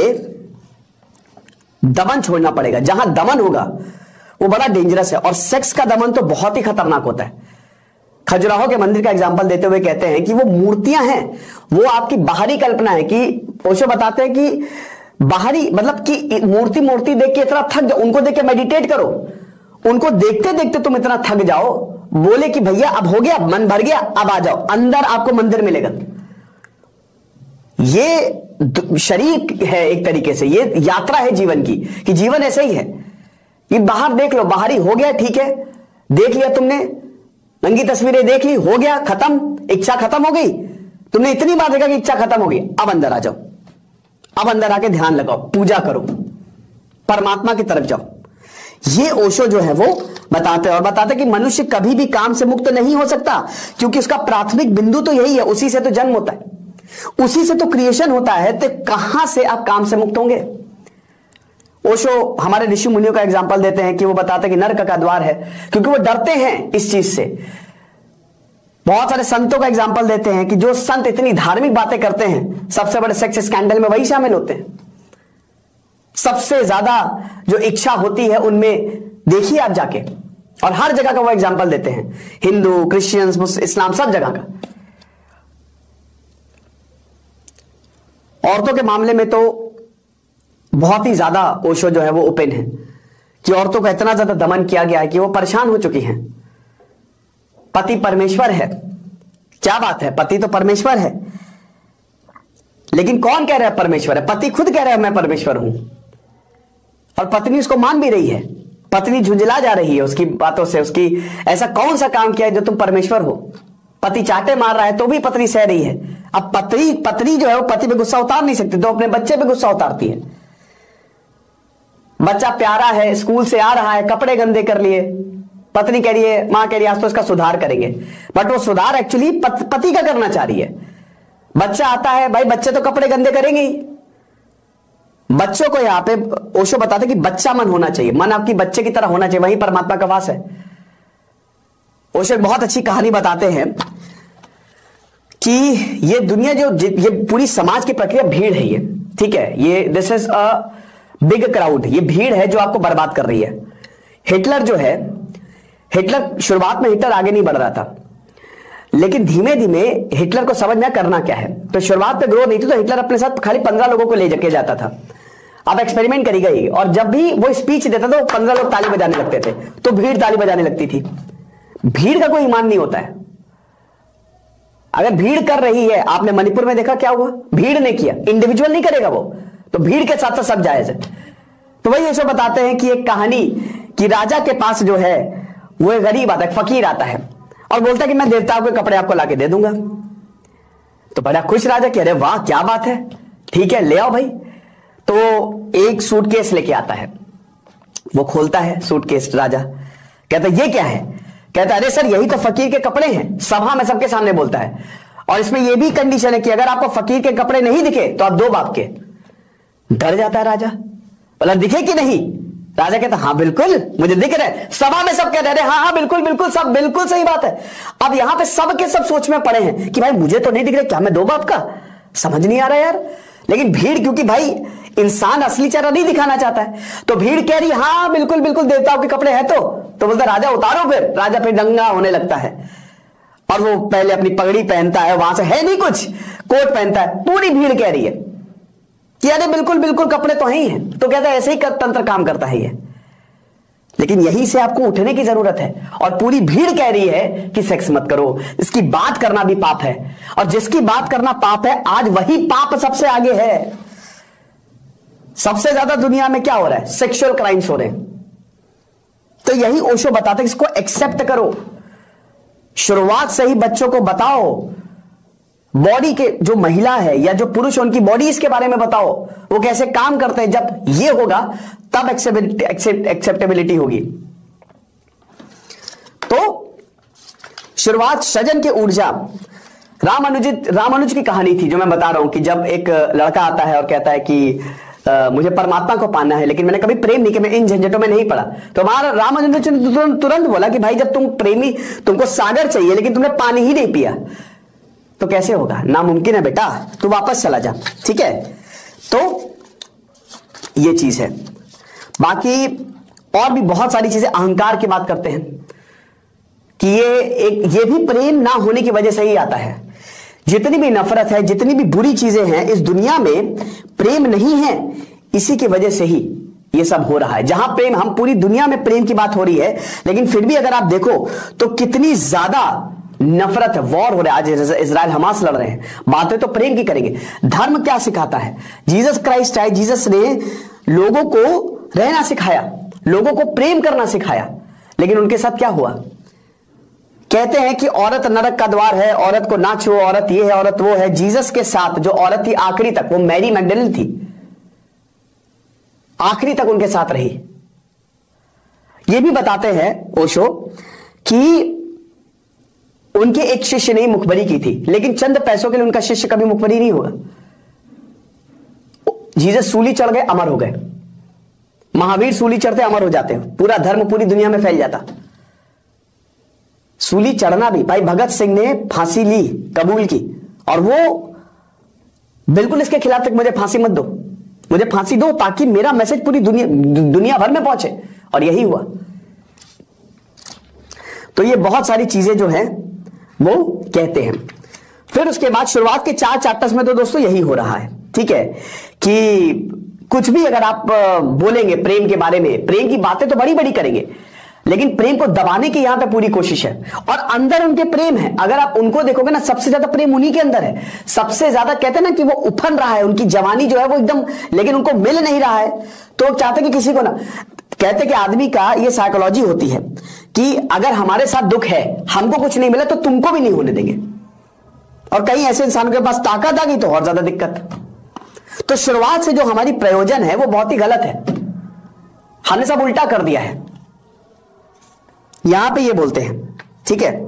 दमन छोड़ना पड़ेगा, जहां दमन होगा वो बड़ा डेंजरस है। और सेक्स का दमन तो बहुत ही खतरनाक होता है। खजुराहो के मंदिर का एग्जांपल देते हुए कहते हैं कि वो मूर्तियां हैं, वो आपकी बाहरी कल्पना है। कि ओशो बताते हैं कि बाहरी मतलब कि मूर्ति देख के इतना थक जाओ, उनको देख के मेडिटेट करो, उनको देखते देखते तुम इतना थक जाओ, बोले कि भैया अब हो गया, मन भर गया, अब आ जाओ, अंदर आपको मंदिर मिलेगा। ये शरीर है एक तरीके से, ये यात्रा है जीवन की, कि जीवन ऐसे ही है कि बाहर देख लो, बाहरी हो गया, ठीक है, देख लिया तुमने, नंगी तस्वीरें देख ली, हो गया, खत्म, इच्छा खत्म हो गई। तुमने इतनी बार देखा कि इच्छा खत्म हो गई, अब अंदर आ जाओ, अब अंदर आके ध्यान लगाओ, पूजा करो, परमात्मा की तरफ जाओ। ये ओशो जो है वो बताते हैं, और बताते कि मनुष्य कभी भी काम से मुक्त नहीं हो सकता, क्योंकि उसका प्राथमिक बिंदु तो यही है, उसी से तो जन्म होता है, उसी से तो क्रिएशन होता है। तो कहां से आप काम से मुक्त होंगे? ओशो हमारे ऋषि मुनियों का एग्जाम्पल देते हैं कि वो बताते हैं कि नरक का द्वार है, क्योंकि वो डरते हैं इस चीज से। बहुत सारे संतों का एग्जाम्पल देते हैं कि जो संत इतनी धार्मिक बातें करते हैं, सबसे बड़े सेक्स स्कैंडल में वही शामिल होते हैं। सबसे ज्यादा जो इच्छा होती है उनमें देखिए आप जाके, और हर जगह का वो एग्जाम्पल देते हैं, हिंदू, क्रिश्चियंस, इस्लाम, सब जगह का। औरतों के मामले में तो बहुत ही ज्यादा ओशो जो है वो ओपन है कि औरतों का इतना ज्यादा दमन किया गया है कि वो परेशान हो चुकी हैं। पति परमेश्वर है, क्या बात है, पति तो परमेश्वर है, लेकिन कौन कह रहा है परमेश्वर है? पति खुद कह रहा है मैं परमेश्वर हूं, और पत्नी उसको मान भी रही है। पत्नी झुंझला जा रही है उसकी बातों से, उसकी ऐसा कौन सा काम किया है जो तुम परमेश्वर हो? पति चाटे मार रहा है तो भी पत्नी सह रही है। अब पत्नी जो है वो पति पे गुस्सा उतार नहीं सकती, तो अपने बच्चे पे गुस्सा उतारती है। बच्चा प्यारा है, स्कूल से आ रहा है, कपड़े गंदे कर लिए, पत्नी कह रही है, मां कह रही है आज तो इसका सुधार करेंगे, बट वो सुधार एक्चुअली पति का करना चाह रही है। बच्चा आता है, भाई बच्चे तो कपड़े गंदे करेंगे ही। बच्चों को यहां पे ओशो बताते कि बच्चा मन होना चाहिए, मन आपकी बच्चे की तरह होना चाहिए, वही परमात्मा का वास है। ओशो एक बहुत अच्छी कहानी बताते हैं कि ये दुनिया ये पूरी समाज की प्रक्रिया भीड़ है, ये ठीक है, ये this is a big crowd, ये भीड़ है जो आपको बर्बाद कर रही है। हिटलर जो है, हिटलर शुरुआत में हिटलर आगे नहीं बढ़ रहा था, लेकिन धीमे धीमे हिटलर को समझ में करना क्या है। तो शुरुआत पे ग्रोथ नहीं थी, तो हिटलर अपने साथ खाली 15 लोगों को ले जाके जाता था। अब एक्सपेरिमेंट करी गई, और जब भी वो स्पीच देता था 15 लोग ताली बजाने लगते थे, तो भीड़ ताली बजाने लगती थी। भीड़ का कोई ईमान नहीं होता है। अगर भीड़ कर रही है, आपने मणिपुर में देखा क्या हुआ, भीड़ ने किया, इंडिविजुअल नहीं करेगा वो, तो भीड़ के साथ साथ सब जायज है। तो वही ओशो बताते हैं कि एक कहानी कि राजा के पास जो है वो एक गरीब आता है, फकीर आता है, और बोलता है कि मैं देवताओं के कपड़े आपको लाके दे दूंगा। तो बड़ा खुश राजा, कह रहे वाह क्या बात है, ठीक है ले आओ भाई। तो एक सूटकेस लेके आता है, वो खोलता है सूटकेस, राजा कहता है ये क्या है? कहता है अरे सर यही तो फकीर के कपड़े हैं। सभा में सबके सामने बोलता है, और इसमें यह भी कंडीशन है कि अगर आपको फकीर के कपड़े नहीं दिखे तो आप 2 बाप के। डर जाता है राजा, बोला दिखे कि नहीं? राजा कहता हाँ बिल्कुल मुझे दिख रहा है। सभा में सब कह रहे हाँ हाँ बिल्कुल बिल्कुल, सब बिल्कुल सही बात है। अब यहां पे सब के सब सोच में पड़े हैं कि भाई मुझे तो नहीं दिख रहा, क्या मैं 2 बाप का? समझ नहीं आ रहा यार। लेकिन भीड़, क्योंकि भाई इंसान असली चेहरा नहीं दिखाना चाहता है, तो भीड़ कह रही हाँ बिल्कुल बिल्कुल देवताओं के कपड़े हैं। तो बोलता राजा उतारो फिर। राजा फिर दंगा होने लगता है, और वो पहले अपनी पगड़ी पहनता है, वहां से है नहीं कुछ, कोट पहनता है। पूरी भीड़ कह रही है कि अरे बिल्कुल बिल्कुल कपड़े तो ही हैं। तो कहता है ऐसे ही तंत्र काम करता है ये, लेकिन यहीं से आपको उठने की जरूरत है। और पूरी भीड़ कह रही है कि सेक्स मत करो, इसकी बात करना भी पाप है, और जिसकी बात करना पाप है आज वही पाप सबसे आगे है। सबसे ज्यादा दुनिया में क्या हो रहा है? सेक्सुअल क्राइम्स हो रहे हैं। तो यही ओशो बताते हैं, इसको एक्सेप्ट करो, शुरुआत से ही बच्चों को बताओ, बॉडी के जो महिला है या जो पुरुष उनकी बॉडी इसके बारे में बताओ, वो कैसे काम करते हैं। जब ये होगा तब एक्सेप्टेबिलिटी होगी। तो शुरुआत सृजन की ऊर्जा, रामानुज की कहानी थी जो मैं बता रहा हूं कि जब एक लड़का आता है और कहता है कि मुझे परमात्मा को पाना है, लेकिन मैंने कभी प्रेम नहीं किया, मैं इन झंझटों में नहीं पड़ा। तो हमारा रामानुज ने तुरंत बोला कि भाई जब तुम प्रेमी, तुमको सागर चाहिए लेकिन तुमने पानी ही नहीं पिया तो कैसे होगा, नामुमकिन है बेटा, तू वापस चला जा। ठीक है, तो ये चीज है। बाकी और भी बहुत सारी चीजें, अहंकार की बात करते हैं कि ये भी प्रेम ना होने की वजह से ही आता है। जितनी भी नफरत है, जितनी भी बुरी चीजें हैं इस दुनिया में, प्रेम नहीं है, इसी की वजह से ही ये सब हो रहा है। जहां प्रेम, हम पूरी दुनिया में प्रेम की बात हो रही है, लेकिन फिर भी अगर आप देखो तो कितनी ज्यादा नफरत है, वॉर हो रहा है। आज इजराइल हमास लड़ रहे हैं, बातें तो प्रेम की करेंगे। धर्म क्या सिखाता है? जीसस क्राइस्ट है, जीसस ने लोगों को रहना सिखाया, लोगों को प्रेम करना सिखाया, लेकिन उनके साथ क्या हुआ? कहते हैं कि औरत नरक का द्वार है, औरत को ना छुओ, औरत ये है, औरत वो है। जीसस के साथ जो औरत थी आखिरी तक, वो मैरी मैगडलेन थी, आखिरी तक उनके साथ रही। ये भी बताते हैं ओशो कि उनके एक शिष्य ने मुखबरी की थी, लेकिन चंद पैसों के लिए उनका शिष्य कभी मुखबरी नहीं होगा। जीसस सूली चढ़ गए, अमर हो गए। महावीर सूली चढ़ते अमर हो जाते, पूरा धर्म पूरी दुनिया में फैल जाता। सूली चढ़ना भी, भाई भगत सिंह ने फांसी ली, कबूल की, और वो बिल्कुल इसके खिलाफ तक, मुझे फांसी मत दो, मुझे फांसी दो ताकि मेरा मैसेज पूरी दुनिया भर में पहुंचे, और यही हुआ। तो ये बहुत सारी चीजें जो है वो कहते हैं। फिर उसके बाद शुरुआत के 4 चैप्टर्स में तो दोस्तों यही हो रहा है। ठीक है, कि कुछ भी अगर आप बोलेंगे प्रेम के बारे में, प्रेम की बातें तो बड़ी बड़ी करेंगे, लेकिन प्रेम को दबाने की यहां पे पूरी कोशिश है। और अंदर उनके प्रेम है, अगर आप उनको देखोगे ना, सबसे ज्यादा प्रेम उन्हीं के अंदर है। सबसे ज्यादा कहते हैं ना कि वो उफन रहा है, उनकी जवानी जो है वो एकदम, लेकिन उनको मिल नहीं रहा है, तो चाहते कि किसी को ना, कहते कि आदमी का ये साइकोलॉजी होती है कि अगर हमारे साथ दुख है, हमको कुछ नहीं मिला तो तुमको भी नहीं होने देंगे। और कई ऐसे इंसानों के पास ताकत आ गई तो और ज्यादा दिक्कत। तो शुरुआत से जो हमारी प्रयोजन है वो बहुत ही गलत है, हमने सब उल्टा कर दिया है। यहां पे ये बोलते हैं, ठीक है,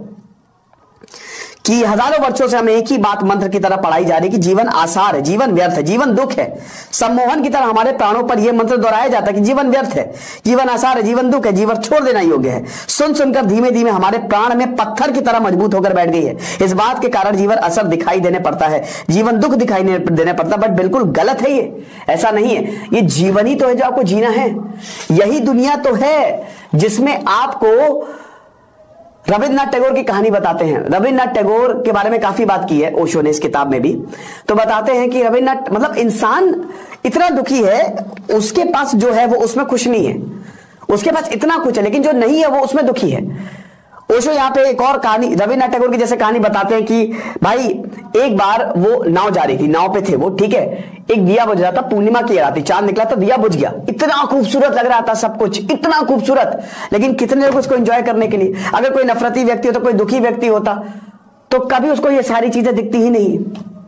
कि हजारों वर्षों से हमें एक ही बात मंत्र की तरह पढ़ाई जा रही है कि जीवन आसार है, जीवन व्यर्थ है, जीवन दुख है। सम्मोहन की तरह हमारे प्राणों पर यह मंत्र दोहराया जाता है कि जीवन व्यर्थ है, जीवन आसार है, जीवन दुख है, जीवन छोड़ देना योग्य है। सुन सुनकर धीमे धीमे हमारे प्राण में पत्थर की तरह मजबूत होकर बैठ गई है। इस बात के कारण जीवन असर दिखाई देने पड़ता है, जीवन दुख दिखाई देने पड़ता है, बट बिल्कुल गलत है ये, ऐसा नहीं है। ये जीवन ही तो है जो आपको जीना है, यही दुनिया तो है जिसमें आपको, रविन्द्रनाथ टैगोर की कहानी बताते हैं। रविन्द्रनाथ टैगोर के बारे में काफी बात की है ओशो ने इस किताब में भी। तो बताते हैं कि रविन्द्रनाथ, मतलब इंसान इतना दुखी है, उसके पास जो है वो उसमें खुश नहीं है, उसके पास इतना कुछ है लेकिन जो नहीं है वो उसमें दुखी है। ओशो यहाँ पे एक और कहानी, रविन्द्रनाथ टैगोर की जैसे कहानी बताते हैं कि भाई एक बार वो नाव जा रही थी, नाव पे थे वो, ठीक है, एक दिया बुझ रहा था, पूर्णिमा की रात थी, चांद निकला था, दिया बुझ गया, इतना खूबसूरत लग रहा था सब कुछ, इतना खूबसूरत, लेकिन कितने लोग उसको एंजॉय करने के लिए, अगर कोई नफरती व्यक्ति होता, कोई दुखी व्यक्ति होता तो कभी उसको ये सारी चीजें दिखती ही नहीं।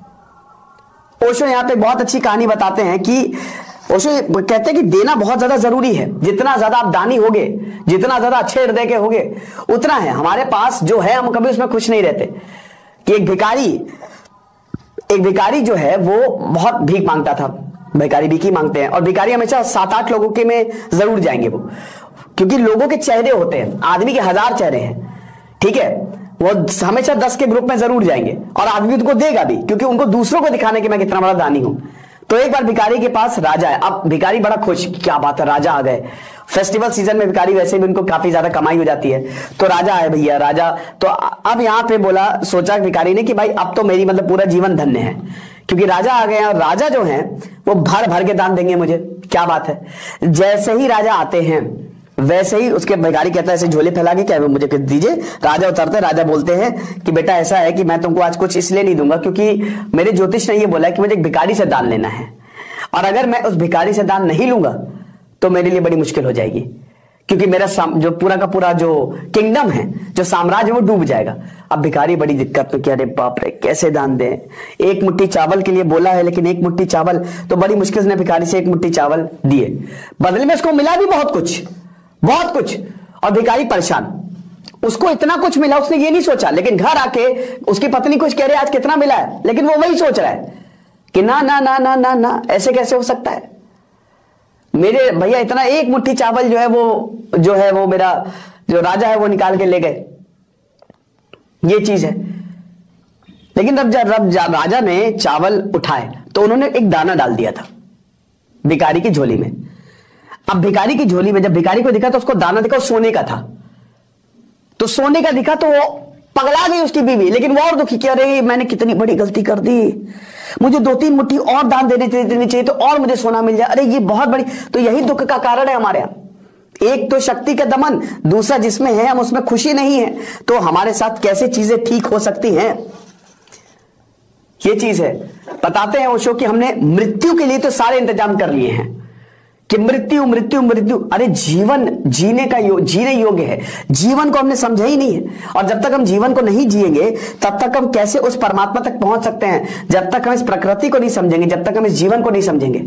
ओशो यहाँ पे बहुत अच्छी कहानी बताते हैं कि ओशो कहते हैं कि देना बहुत ज्यादा जरूरी है, जितना ज्यादा आप दानी होगे, जितना ज्यादा अच्छे हृदय के होगे उतना है। हमारे पास जो है हम कभी उसमें खुश नहीं रहते। कि एक भिखारी जो है वो बहुत भीख मांगता था, भिखारी भीख ही मांगते हैं, और भिखारी हमेशा 7-8 लोगों के में जरूर जाएंगे वो, क्योंकि लोगों के चेहरे होते हैं, आदमी के 1000 चेहरे हैं, ठीक है, वो हमेशा 10 के ग्रुप में जरूर जाएंगे, और आदमी उनको देगा भी, क्योंकि उनको दूसरों को दिखाने कि मैं कितना बड़ा दानी हूं। तो एक बार भिखारी के पास राजा है, अब भिखारी बड़ा खुश, क्या बात है राजा आ गए। फेस्टिवल सीजन में भिखारी वैसे भी उनको काफी ज्यादा कमाई हो जाती है, तो राजा है भैया, राजा। तो अब यहाँ पे बोला, सोचा भिखारी ने कि भाई अब तो मेरी मतलब पूरा जीवन धन्य है, क्योंकि राजा आ गए, और राजा जो है वो भर भर के दान देंगे मुझे, क्या बात है। जैसे ही राजा आते हैं वैसे ही उसके भिखारी कहता है ऐसे झोले फैला के, क्या मुझे दीजिए। राजा उतरते, राजा बोलते हैं कि बेटा ऐसा है कि मैं तुमको आज कुछ इसलिए नहीं दूंगा क्योंकि मेरे ज्योतिष ने ये बोला है कि मुझे एक भिखारी से दान लेना है, और अगर मैं उस भिखारी से दान नहीं लूंगा तो मेरे लिए बड़ी मुश्किल हो जाएगी, क्योंकि मेरा जो पूरा का पूरा जो किंगडम है, जो साम्राज्य, वो डूब जाएगा। अब भिखारी बड़ी दिक्कत में, क्या अरे बाप रे कैसे दान दें, एक मुट्ठी चावल के लिए बोला है, लेकिन एक मुट्ठी चावल, तो बड़ी मुश्किल से भिखारी से एक मुट्ठी चावल दिए, बदले में उसको मिला भी बहुत कुछ, और भिखारी परेशान। उसको इतना कुछ मिला, उसने ये नहीं सोचा, लेकिन घर आके उसकी पत्नी कुछ कह रही है आज कितना मिला है, लेकिन वो वही सोच रहा है कि ना ना ना ना ना ना, ऐसे कैसे हो सकता है, मेरे भैया इतना एक मुट्ठी चावल जो है वो मेरा जो राजा है वो निकाल के ले गए, ये चीज है। लेकिन जब राजा ने चावल उठाए तो उन्होंने एक दाना डाल दिया था भिखारी की झोली में। अब भिखारी की झोली में जब भिखारी को दिखा तो उसको दाना दिखा, सोने का था, तो सोने का दिखा तो वो पगला गई उसकी बीवी, लेकिन वो और दुखी कि अरे मैंने कितनी बड़ी गलती कर दी, मुझे 2-3 मुट्ठी और दान देनी चाहिए तो और मुझे सोना मिल जाए, अरे ये बहुत बड़ी। तो यही दुख का कारण है हमारे यहां, एक तो शक्ति का दमन, दूसरा जिसमें है हम उसमें खुशी नहीं है, तो हमारे साथ कैसे चीजें ठीक हो सकती हैं, ये चीज है। बताते हैं ओशो कि हमने मृत्यु के लिए तो सारे इंतजाम कर लिए हैं कि मृत्यु मृत्यु मृत्यु, अरे जीवन जीने योग्य है, जीवन को हमने समझा ही नहीं है। और जब तक हम जीवन को नहीं जिएंगे तब तक हम कैसे उस परमात्मा तक पहुंच सकते हैं, जब तक हम इस प्रकृति को नहीं समझेंगे, जब तक हम इस जीवन को नहीं समझेंगे,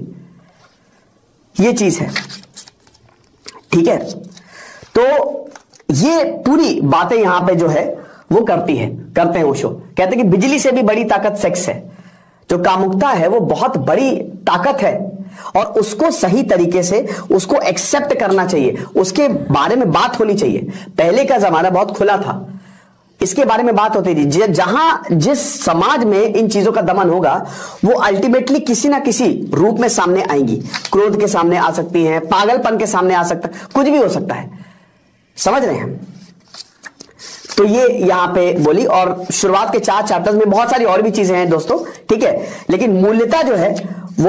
ये चीज है। ठीक है, तो ये पूरी बातें यहां पे जो है वो करते हैं ओशो। कहते हैं कि बिजली से भी बड़ी ताकत सेक्स है, जो कामुकता है वो बहुत बड़ी ताकत है और उसको सही तरीके से उसको एक्सेप्ट करना चाहिए, उसके बारे में बात होनी चाहिए। पहले का जमाना बहुत खुला था, इसके बारे में बात होती थी। जहां जिस समाज में इन चीजों का दमन होगा वो अल्टीमेटली किसी ना किसी रूप में सामने आएंगी। क्रोध के सामने आ सकती हैं, पागलपन के सामने आ सकता है, कुछ भी हो सकता है, समझ रहे हैं। तो ये यहां पे बोली, और शुरुआत के 4 चैप्टर्स में बहुत सारी और भी चीजें हैं दोस्तों, ठीक है, लेकिन मूल्यता जो है वो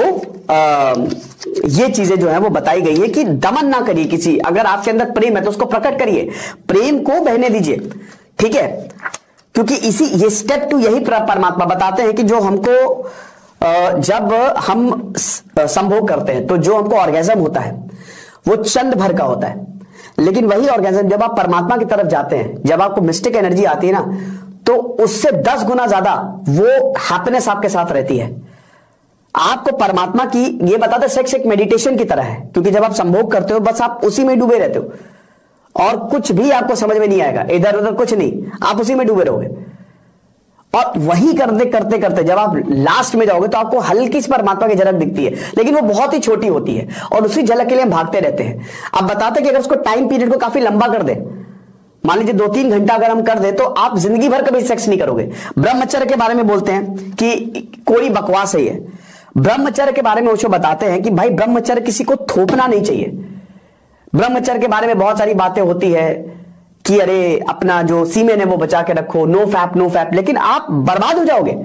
ये चीजें जो है वो बताई गई है कि दमन ना करिए किसी, अगर आपके अंदर प्रेम है तो उसको प्रकट करिए, प्रेम को बहने दीजिए, ठीक है, क्योंकि ये स्टेप 2 यही परमात्मा बताते हैं कि जो हमको जब हम संभोग करते हैं तो जो हमको ऑर्गेजम होता है वो चंद भर का होता है, लेकिन वही ऑर्गेजम जब आप परमात्मा की तरफ जाते हैं, जब आपको मिस्टिक एनर्जी आती है ना, तो उससे 10 गुना ज्यादा वो हैप्पीनेस आपके साथ रहती है। आपको परमात्मा की, ये बताते सेक्स एक मेडिटेशन की तरह है, क्योंकि जब आप संभोग करते हो बस आप उसी में डूबे रहते हो और कुछ भी आपको समझ में नहीं आएगा, इधर उधर कुछ नहीं, आप उसी में डूबे रहोगे। और वही करते करते जब आप लास्ट में जाओगे तो आपको हल्की सी परमात्मा की झलक दिखती है, लेकिन वो बहुत ही छोटी होती है और उसी झलक के लिए हम भागते रहते हैं। अब बताते कि अगर उसको टाइम पीरियड को काफी लंबा कर दे, मान लीजिए 2-3 घंटा अगर हम कर दे, तो आप जिंदगी भर कभी सेक्स नहीं करोगे। ब्रह्मचर्य के बारे में बोलते हैं कि कोई बकवास है ये। ब्रह्मचर्य के बारे में ओशो बताते हैं कि भाई ब्रह्मचर्य किसी को थोपना नहीं चाहिए। ब्रह्मचर्य के बारे में बहुत सारी बातें होती है कि अरे अपना जो सीमेन है वो बचा के रखो, नो फैप, लेकिन आप बर्बाद हो जाओगे।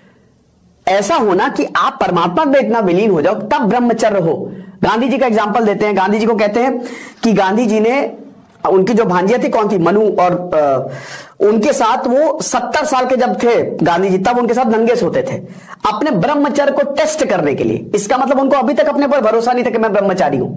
ऐसा होना कि आप परमात्मा में इतना विलीन हो जाओ तब ब्रह्मचर्य हो। गांधी जी का एग्जांपल देते हैं, गांधी जी को कहते हैं कि गांधी जी ने, उनकी जो भांजिया थी कौन थी, मनु, और उनके साथ वो 70 साल के जब थे गांधी जी, तब उनके साथ नंगे सोते थे अपने ब्रह्मचर्य को टेस्ट करने के लिए। इसका मतलब उनको अभी तक अपने पर भरोसा नहीं था कि मैं ब्रह्मचारी हूं।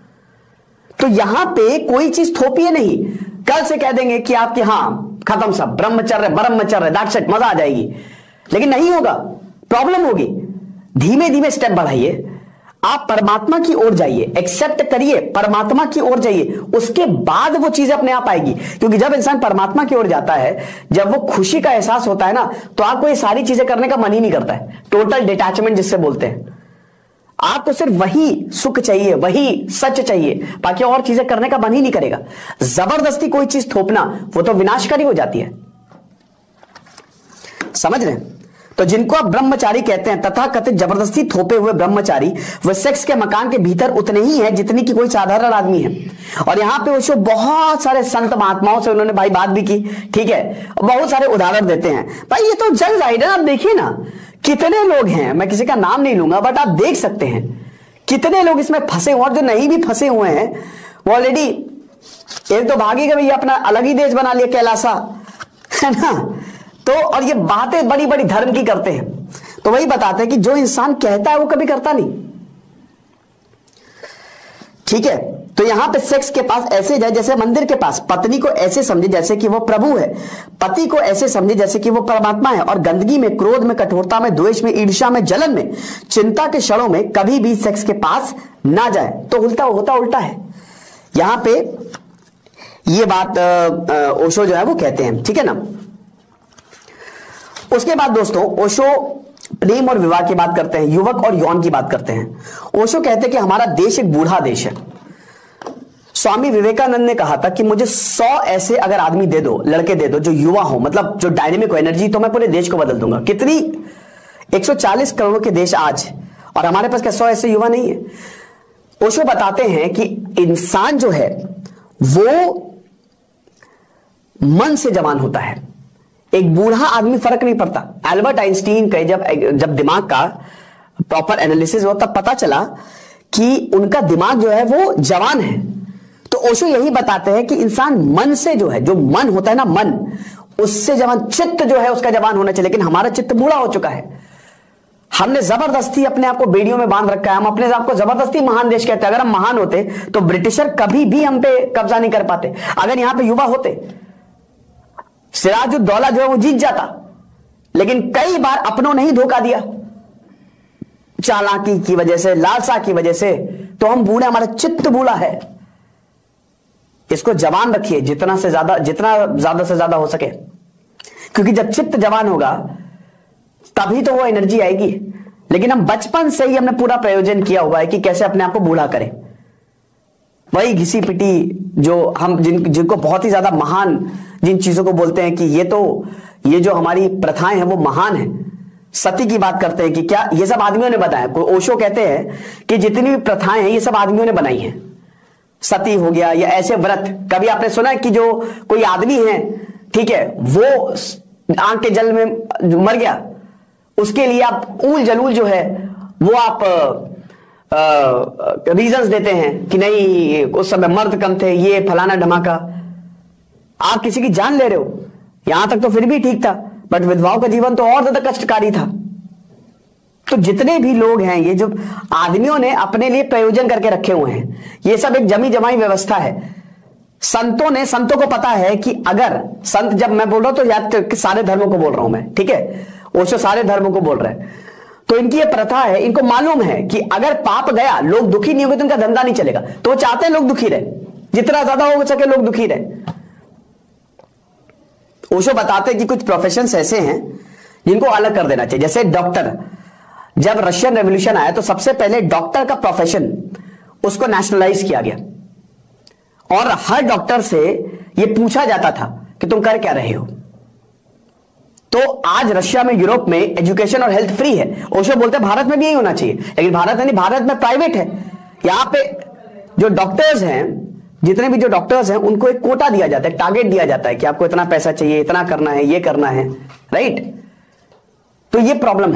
तो यहां पे कोई चीज थोपिए नहीं, कल से कह देंगे कि आपके हाँ खत्म सब ब्रह्मचर्य दैट्स इट, मजा आ जाएगी, लेकिन नहीं होगा, प्रॉब्लम होगी। धीमे धीमे स्टेप बढ़ाइए, आप परमात्मा की ओर जाइए, एक्सेप्ट करिए, परमात्मा की ओर जाइए, उसके बाद वो चीज अपने आप आएगी। क्योंकि जब इंसान परमात्मा की ओर जाता है, जब वो खुशी का एहसास होता है ना, तो आपको ये सारी चीजें करने का मन ही नहीं करता है। टोटल डिटैचमेंट जिससे बोलते हैं। आपको सिर्फ वही सुख चाहिए, वही सच चाहिए, बाकी और चीजें करने का मन ही नहीं करेगा। जबरदस्ती कोई चीज थोपना वो तो विनाशकारी हो जाती है, समझ रहे हैं। तो जिनको आप ब्रह्मचारी कहते हैं, तथा कथित जबरदस्ती थोपे हुए ब्रह्मचारी, वह सेक्स के मकान के भीतर उतने ही है जितनी की कोई साधारण आदमी है। और यहां पे वो बहुत सारे संत महात्माओं से उन्होंने भाई बात भी की, ठीक है, बहुत सारे उदाहरण देते हैं। भाई ये तो जग जाहिर है, आप देखिए ना कितने लोग हैं, मैं किसी का नाम नहीं लूंगा, बट आप देख सकते हैं कितने लोग इसमें फंसे हुए, और जो नहीं भी फंसे हुए हैं वो ऑलरेडी, एक तो भागी का भैया अपना अलग ही देश बना लिया, कैलासा, है ना। तो और ये बातें बड़ी बड़ी धर्म की करते हैं। तो वही बताते हैं कि जो इंसान कहता है वो कभी करता नहीं, ठीक है। तो यहां पे सेक्स के पास ऐसे जाए जैसे मंदिर के पास, पत्नी को ऐसे समझे जैसे कि वो प्रभु है, पति को ऐसे समझे जैसे कि वो परमात्मा है, और गंदगी में, क्रोध में, कठोरता में, द्वेष में, ईर्ष्या में, जलन में, चिंता के क्षणों में कभी भी सेक्स के पास ना जाए। तो उल्टा होता उल्टा है। यहां पे ये बात ओशो जो है वो कहते हैं, ठीक है ना। उसके बाद दोस्तों ओशो प्रेम और विवाह की बात करते हैं, युवक और यौन की बात करते हैं। ओशो कहते हैं कि हमारा देश एक बूढ़ा देश है। स्वामी विवेकानंद ने कहा था कि मुझे 100 ऐसे अगर आदमी दे दो, लड़के दे दो जो युवा हो, मतलब जो डायनेमिक हो, एनर्जी, तो मैं पूरे देश को बदल दूंगा। कितनी 140 करोड़ के देश आज, और हमारे पास क्या 100 ऐसे युवा नहीं है। ओशो बताते हैं कि इंसान जो है वो मन से जवान होता है। एक बूढ़ा आदमी फर्क नहीं पड़ता। एल्बर्ट आइंस्टीन के जब दिमाग का प्रॉपर एनालिसिस हुआ तब पता चला कि उनका दिमाग जो है वो जवान है। तो ओशो यही बताते हैं कि इंसान मन से जो है, जो मन होता है ना, मन, उससे जवान, चित्त जो है उसका जवान होना चाहिए। लेकिन हमारा चित्त बूढ़ा हो चुका है। हमने जबरदस्ती अपने आप को बेड़ियों में बांध रखा है। हम अपने आप को जबरदस्ती महान देश कहते हैं। अगर हम महान होते तो ब्रिटिशर कभी भी हम पे कब्जा नहीं कर पाते। अगर यहां पे युवा होते, सिराजुद्दौला जो है वो जीत जाता, लेकिन कई बार अपनों ने ही धोखा दिया, चालाकी की वजह से, लालसा की वजह से। तो हम बूढ़े, हमारा चित्त बूढ़ा है। इसको जवान रखिए जितना से ज्यादा से ज्यादा हो सके, क्योंकि जब चित्त जवान होगा तभी तो वो एनर्जी आएगी। लेकिन हम बचपन से ही हमने पूरा प्रयोजन किया हुआ है कि कैसे अपने आप को बूढ़ा करें। वही घिसी पिटी जो हम जिनको बहुत ही ज्यादा महान, जिन चीजों को बोलते हैं कि ये जो हमारी प्रथाएं हैं वो महान है। सती की बात करते हैं कि क्या ये सब आदमियों ने बताया। ओशो कहते हैं कि जितनी भी प्रथाएं हैं ये सब आदमियों ने बनाई हैं। सती हो गया या ऐसे व्रत, कभी आपने सुना है कि जो कोई आदमी है, ठीक है, वो आंख के जल में मर गया, उसके लिए आप ऊल जलूल जो है वो आप रीजंस देते हैं कि नहीं उस समय मर्द कम थे, ये फलाना धमाका। आप किसी की जान ले रहे हो। यहां तक तो फिर भी ठीक था, बट विधवाओं का जीवन तो और ज्यादा कष्टकारी था। तो जितने भी लोग हैं, ये जो आदमियों ने अपने लिए प्रयोजन करके रखे हुए हैं, ये सब एक जमी जमाई व्यवस्था है। संतों को पता है कि अगर संत, जब मैं बोल रहा हूं तो याद कि सारे धर्मों को बोल रहा हूं मैं, ठीक है, ओशो सारे धर्मों को बोल रहे हैं। तो इनकी ये प्रथा है, इनको मालूम है कि अगर पाप गया, लोग दुखी नहीं होंगे तो इनका धंधा नहीं चलेगा। तो वो चाहते हैं लोग दुखी रहे, जितना ज्यादा हो सके लोग दुखी रहे। ओशो बताते हैं कि कुछ प्रोफेशंस ऐसे हैं जिनको अलग कर देना चाहिए। जैसे डॉक्टर, जब रशियन रेवोल्यूशन आया तो सबसे पहले डॉक्टर का प्रोफेशन उसको नेशनलाइज किया गया, और हर डॉक्टर से यह पूछा जाता था कि तुम कर क्या रहे हो। तो आज रशिया में, यूरोप में एजुकेशन और हेल्थ फ्री है। ओशो बोलते हैं भारत में भी यही होना चाहिए, लेकिन भारत नहीं, भारत में प्राइवेट है। यहां पे जो डॉक्टर्स हैं, जितने भी जो डॉक्टर्स हैं, उनको एक कोटा दिया जाता है, टारगेट दिया जाता है कि आपको इतना पैसा चाहिए, इतना करना है, ये करना है, राइट। तो ये प्रॉब्लम है।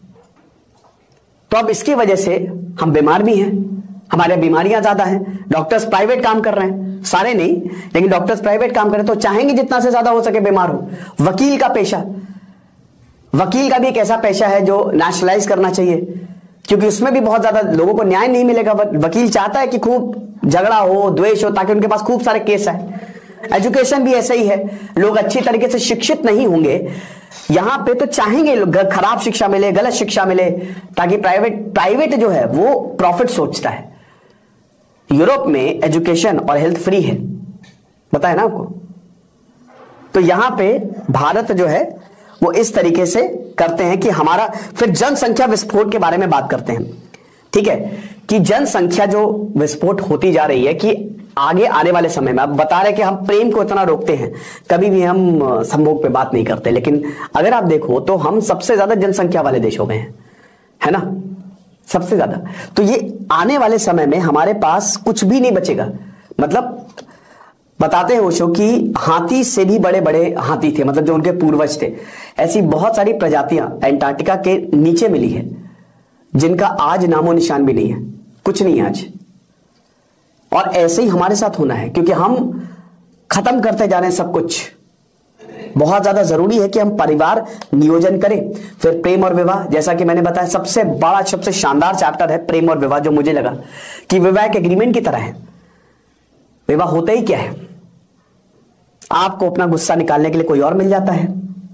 तो अब इसकी वजह से हम बीमार भी हैं, हमारे बीमारियां ज्यादा हैं। डॉक्टर्स प्राइवेट काम कर रहे हैं, सारे नहीं, लेकिन डॉक्टर्स प्राइवेट काम कर रहे हैं, तो चाहेंगे जितना से ज्यादा हो सके बीमार हो। वकील का पेशा, वकील का भी एक ऐसा पेशा है जो नेशनलाइज करना चाहिए, क्योंकि उसमें भी बहुत ज्यादा लोगों को न्याय नहीं मिलेगा। वकील चाहता है कि खूब झगड़ा हो, द्वेष हो, ताकि उनके पास खूब सारे केस आए। एजुकेशन भी ऐसा ही है, लोग अच्छी तरीके से शिक्षित नहीं होंगे यहां पे तो चाहेंगे लोग खराब शिक्षा मिले, गलत शिक्षा मिले, ताकि प्राइवेट जो है वो प्रॉफिट सोचता है। यूरोप में एजुकेशन और हेल्थ फ्री है, बताया ना आपको। तो यहां पे भारत जो है वो इस तरीके से करते हैं कि हमारा, फिर जनसंख्या विस्फोट के बारे में बात करते हैं, ठीक है, कि जनसंख्या जो विस्फोट होती जा रही है, कि आगे आने वाले समय में, अब बता रहे कि हम प्रेम को इतना रोकते हैं, कभी भी हम संभोग पे बात नहीं करते, लेकिन अगर आप देखो तो हम सबसे ज्यादा जनसंख्या वाले देशों में हैं, है ना, सबसे ज्यादा। तो ये आने वाले समय में हमारे पास कुछ भी नहीं बचेगा। मतलब बताते हैं ओशो कि हाथी से भी बड़े बड़े हाथी थे, मतलब जो उनके पूर्वज थे। ऐसी बहुत सारी प्रजातियां एंटार्क्टिका के नीचे मिली है, जिनका आज नामो निशान भी नहीं है, कुछ नहीं है आज। और ऐसे ही हमारे साथ होना है, क्योंकि हम खत्म करते जा रहे हैं सब कुछ। बहुत ज्यादा जरूरी है कि हम परिवार नियोजन करें। फिर प्रेम और विवाह, जैसा कि मैंने बताया, सबसे बड़ा, सबसे शानदार चैप्टर है प्रेम और विवाह, जो मुझे लगा कि विवाह एक एग्रीमेंट की तरह है। विवाह होता ही क्या है, आपको अपना गुस्सा निकालने के लिए कोई और मिल जाता है।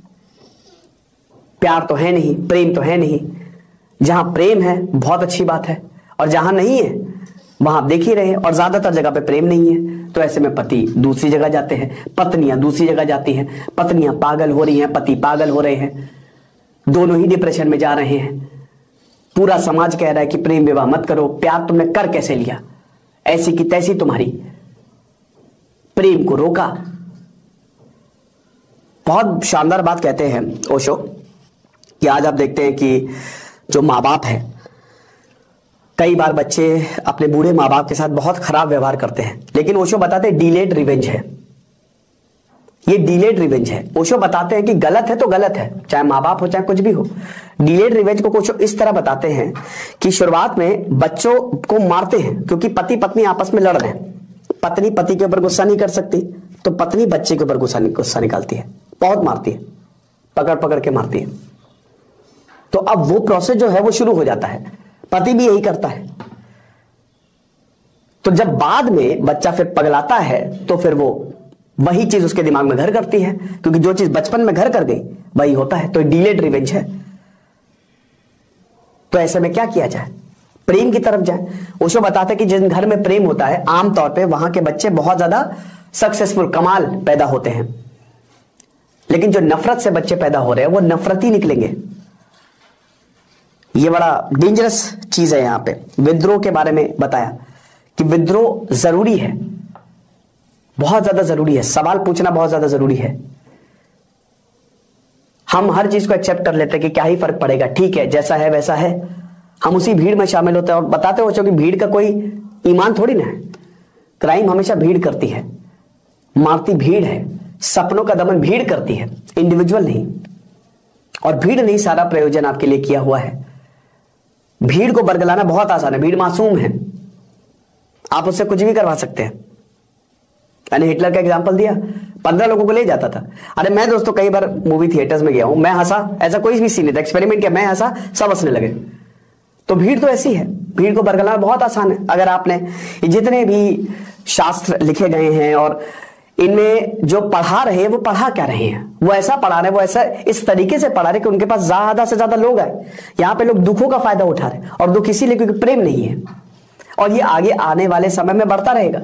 प्यार तो है नहीं, प्रेम तो है नहीं। जहां प्रेम है बहुत अच्छी बात है, और जहां नहीं है वहां आप देख ही रहे हैं, और ज्यादातर जगह पे प्रेम नहीं है, तो ऐसे में पति दूसरी जगह जाते हैं, पत्नियां दूसरी जगह जाती हैं, पत्नियां पागल हो रही हैं, पति पागल हो रहे हैं, दोनों ही डिप्रेशन में जा रहे हैं। पूरा समाज कह रहा है कि प्रेम विवाह मत करो, प्यार तुमने कर कैसे लिया, ऐसी की तैसी तुम्हारी, प्रेम को रोका। बहुत शानदार बात कहते हैं ओशो कि आज आप देखते हैं कि जो माँ बाप है, कई बार बच्चे अपने बूढ़े माँ बाप के साथ बहुत खराब व्यवहार करते हैं, लेकिन ओशो बताते हैं डिलेड रिवेंज है, ये डिलेड रिवेंज है। ओशो बताते हैं कि गलत है तो गलत है, चाहे माँ बाप हो चाहे कुछ भी हो। डिलेड रिवेंज को ओशो इस तरह बताते हैं कि शुरुआत में बच्चों को मारते हैं क्योंकि पति पत्नी आपस में लड़ रहे हैं, पत्नी पति के ऊपर गुस्सा नहीं कर सकती, तो पत्नी बच्चे के ऊपर गुस्सा निकालती है, बहुत मारती है, पकड़ पकड़ के मारती है। तो अब वो प्रोसेस जो है वो शुरू हो जाता है, पति भी यही करता है। तो जब बाद में बच्चा फिर पगलाता है तो फिर वो वही चीज उसके दिमाग में घर करती है, क्योंकि जो चीज बचपन में घर कर गई वही होता है, तो डिलेड रिवेंज है। तो ऐसे में क्या किया जाए, प्रेम की तरफ जाए। ओशो बताते हैं कि जिन घर में प्रेम होता है आमतौर पे वहां के बच्चे बहुत ज्यादा सक्सेसफुल, कमाल पैदा होते हैं। लेकिन जो नफरत से बच्चे पैदा हो रहे हैं वो नफरती निकलेंगे। ये बड़ा डेंजरस चीज है। यहां पे विद्रोह के बारे में बताया कि विद्रोह जरूरी है, बहुत ज्यादा जरूरी है, सवाल पूछना बहुत ज्यादा जरूरी है। हम हर चीज को एक्सेप्ट कर लेते हैं कि क्या ही फर्क पड़ेगा, ठीक है जैसा है वैसा है, हम उसी भीड़ में शामिल होते हैं। और बताते हो कि भीड़ का कोई ईमान थोड़ी ना है, क्राइम हमेशा भीड़ करती है, मारती भीड़ है, सपनों का दमन भीड़ करती है, इंडिविजुअल नहीं। और भीड़ नहीं सारा प्रयोजन आपके लिए किया हुआ है। भीड़ को बरगलाना बहुत आसान है, भीड़ मासूम है, आप उससे कुछ भी करवा सकते हैं। मैंने हिटलर का एग्जांपल दिया, 15 लोगों को ले जाता था। अरे मैं दोस्तों कई बार मूवी थिएटर्स में गया हूं, मैं हंसा, ऐसा कोई भी सीन नहीं था, एक्सपेरिमेंट किया, मैं हंसा, सब हंसने लगे। तो भीड़ तो ऐसी है, भीड़ को बरगलाना बहुत आसान है। अगर आपने जितने भी शास्त्र लिखे गए हैं और इनमें जो पढ़ा रहे हैं वो पढ़ा क्या रहे हैं, वो ऐसा पढ़ा रहे हैं, वो ऐसा इस तरीके से पढ़ा रहे कि उनके पास ज्यादा से ज्यादा लोग आए। यहां पे लोग दुखों का फायदा उठा रहे हैं, और दुख इसीलिए क्योंकि प्रेम नहीं है, और ये आगे आने वाले समय में बढ़ता रहेगा।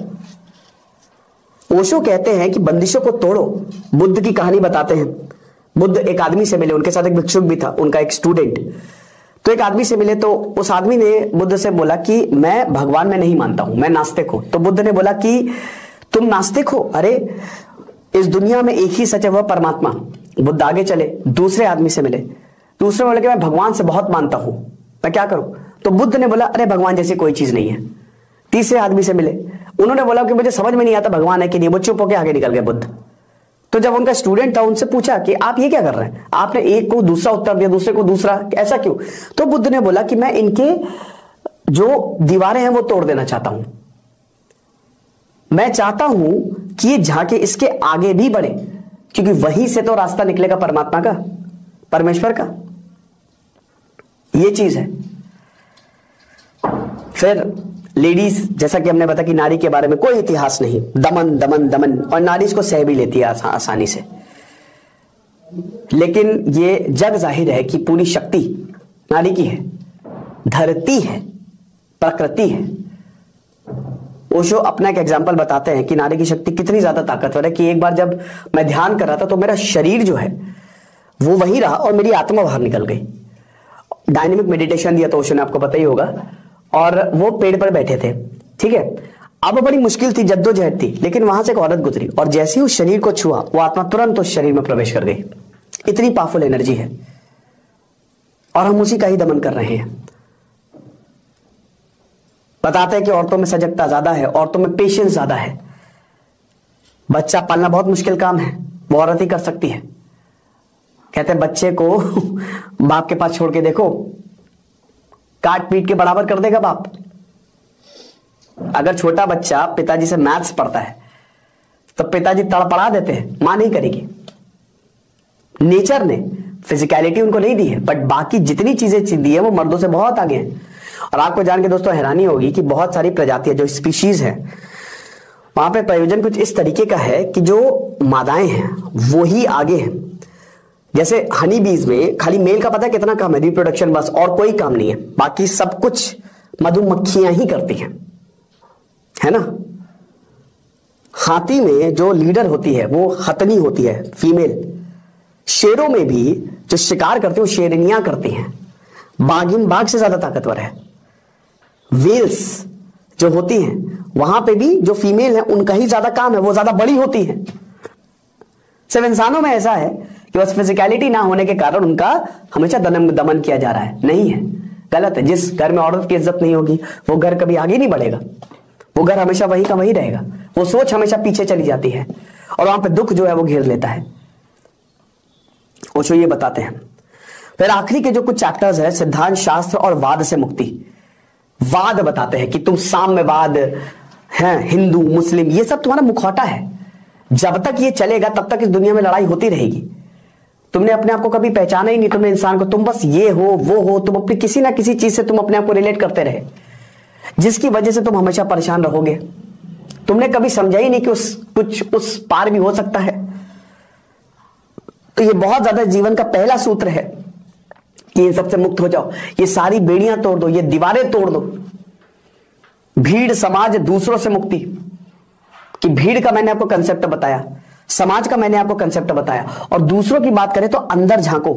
ओशो कहते हैं कि बंदिशों को तोड़ो। बुद्ध की कहानी बताते हैं, बुद्ध एक आदमी से मिले, उनके साथ एक भिक्षुक भी था, उनका एक स्टूडेंट। तो एक आदमी से मिले, तो उस आदमी ने बुद्ध से बोला कि मैं भगवान में नहीं मानता हूं, मैं नास्तिक हूं। तो बुद्ध ने बोला कि तुम नास्तिक हो, अरे इस दुनिया में एक ही सच है, वह परमात्मा। बुद्ध आगे चले, दूसरे आदमी से मिले, दूसरे बोले कि मैं भगवान से बहुत मानता हूं, मैं क्या करूं। तो बुद्ध ने बोला अरे भगवान जैसी कोई चीज नहीं है। तीसरे आदमी से मिले, उन्होंने बोला कि मुझे समझ में नहीं आता भगवान है कि नहीं, वो चुप होकर आगे निकल गए बुद्ध। तो जब उनका स्टूडेंट था उनसे पूछा कि आप ये क्या कर रहे हैं, आपने एक को दूसरा उत्तर दिया, दूसरे को दूसरा, ऐसा क्यों। तो बुद्ध ने बोला कि मैं इनके जो दीवारें हैं वो तोड़ देना चाहता हूं, मैं चाहता हूं कि ये झांके इसके आगे भी बढ़े, क्योंकि वहीं से तो रास्ता निकलेगा परमात्मा का, परमेश्वर का। ये चीज है। फिर लेडीज, जैसा कि हमने बताया कि नारी के बारे में कोई इतिहास नहीं, दमन दमन दमन, और नारी इसको सह भी लेती है आसानी से। लेकिन ये जग जाहिर है कि पूरी शक्ति नारी की है, धरती है, प्रकृति है। ओशो अपना एक एग्जाम्पल बताते हैं कि नारी की शक्ति कितनी ज्यादा ताकतवर है कि एक बार जब मैं ध्यान कर रहा था तो मेरा शरीर जो है वो वही रहा और मेरी आत्मा बाहर निकल गई। डायनेमिक मेडिटेशन दिया तो ओशो ने, आपको पता ही होगा, और वो पेड़ पर बैठे थे, ठीक है। अब बड़ी मुश्किल थी, जद्दोजहद थी, लेकिन वहां से एक औरत गुजरी और जैसे ही उस शरीर को छुआ वो आत्मा तुरंत उस शरीर में प्रवेश कर गई। इतनी पावरफुल एनर्जी है, और हम उसी का ही दमन कर रहे हैं। बताते हैं कि औरतों में सजगता ज्यादा है, औरतों में पेशेंस ज्यादा है। बच्चा पालना बहुत मुश्किल काम है, वो औरत ही कर सकती है। कहते हैं बच्चे को बाप के पास छोड़ के देखो, काट पीट के बराबर कर देगा बाप। अगर छोटा बच्चा पिताजी से मैथ्स पढ़ता है तो पिताजी तड़पड़ा देते हैं, मां नहीं करेगी। नेचर ने फिजिकलिटी उनको नहीं दी है, बट बाकी जितनी चीजें दी है वो मर्दों से बहुत आगे हैं। और आपको जान के दोस्तों हैरानी होगी कि बहुत सारी प्रजातियां जो स्पीशीज है वहां पे प्रयोजन कुछ इस तरीके का है कि जो मादाएं हैं वो ही आगे हैं। जैसे हनी बीज में खाली मेल का पता है कितना काम है, रिप्रोडक्शन बस, और कोई काम नहीं है, बाकी सब कुछ मधुमक्खियां ही करती हैं। है ना। हाथी में जो लीडर होती है वो हथनी होती है, फीमेल। शेरों में भी जो शिकार करते हैं वो शेरनियां करती हैं। बाघिन बाघ से ज्यादा ताकतवर है। वेल्स जो होती हैं वहां पे भी जो फीमेल है उनका ही ज्यादा काम है, वो ज्यादा बड़ी होती है। सिर्फ इंसानों में ऐसा है कि बस फिजिकलिटी ना होने के कारण उनका हमेशा दमन किया जा रहा है। नहीं है, गलत है। जिस घर में औरत की इज्जत नहीं होगी वो घर कभी आगे नहीं बढ़ेगा, वो घर हमेशा वही का वही रहेगा, वो सोच हमेशा पीछे चली जाती है और वहां पे दुख जो है वो घेर लेता है। ओशो ये बताते हैं। फिर आखिरी के जो कुछ चैप्टर्स है, सिद्धांत शास्त्र और वाद से मुक्ति। वाद बताते हैं कि तुम साम्यवाद है, हिंदू मुस्लिम, ये सब तुम्हारा मुखौटा है। जब तक ये चलेगा तब तक इस दुनिया में लड़ाई होती रहेगी। तुमने अपने आप को कभी पहचाना ही नहीं, तुमने इंसान को, तुम बस ये हो वो हो, तुम अपनी किसी ना किसी चीज से तुम अपने आप को रिलेट करते रहे, जिसकी वजह से तुम हमेशा परेशान रहोगे। तुमने कभी समझा ही नहीं कि कुछ उस पार भी हो सकता है। तो ये बहुत ज्यादा जीवन का पहला सूत्र है कि इन सबसे मुक्त हो जाओ, ये सारी बेड़ियां तोड़ दो, ये दीवारें तोड़ दो। भीड़ समाज दूसरों से मुक्ति, कि भीड़ का मैंने आपको कंसेप्ट बताया, समाज का मैंने आपको कंसेप्ट बताया, और दूसरों की बात करें तो अंदर झांको।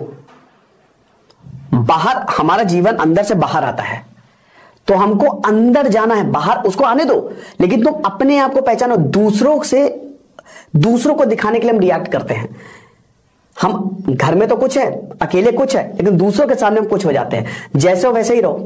बाहर हमारा जीवन अंदर से बाहर आता है, तो हमको अंदर जाना है, बाहर उसको आने दो, लेकिन तुम अपने आप को पहचानो। दूसरों को दिखाने के लिए हम रिएक्ट करते हैं। हम घर में तो कुछ है, अकेले कुछ है, लेकिन दूसरों के सामने हम कुछ हो जाते हैं। जैसे हो वैसे ही रहो,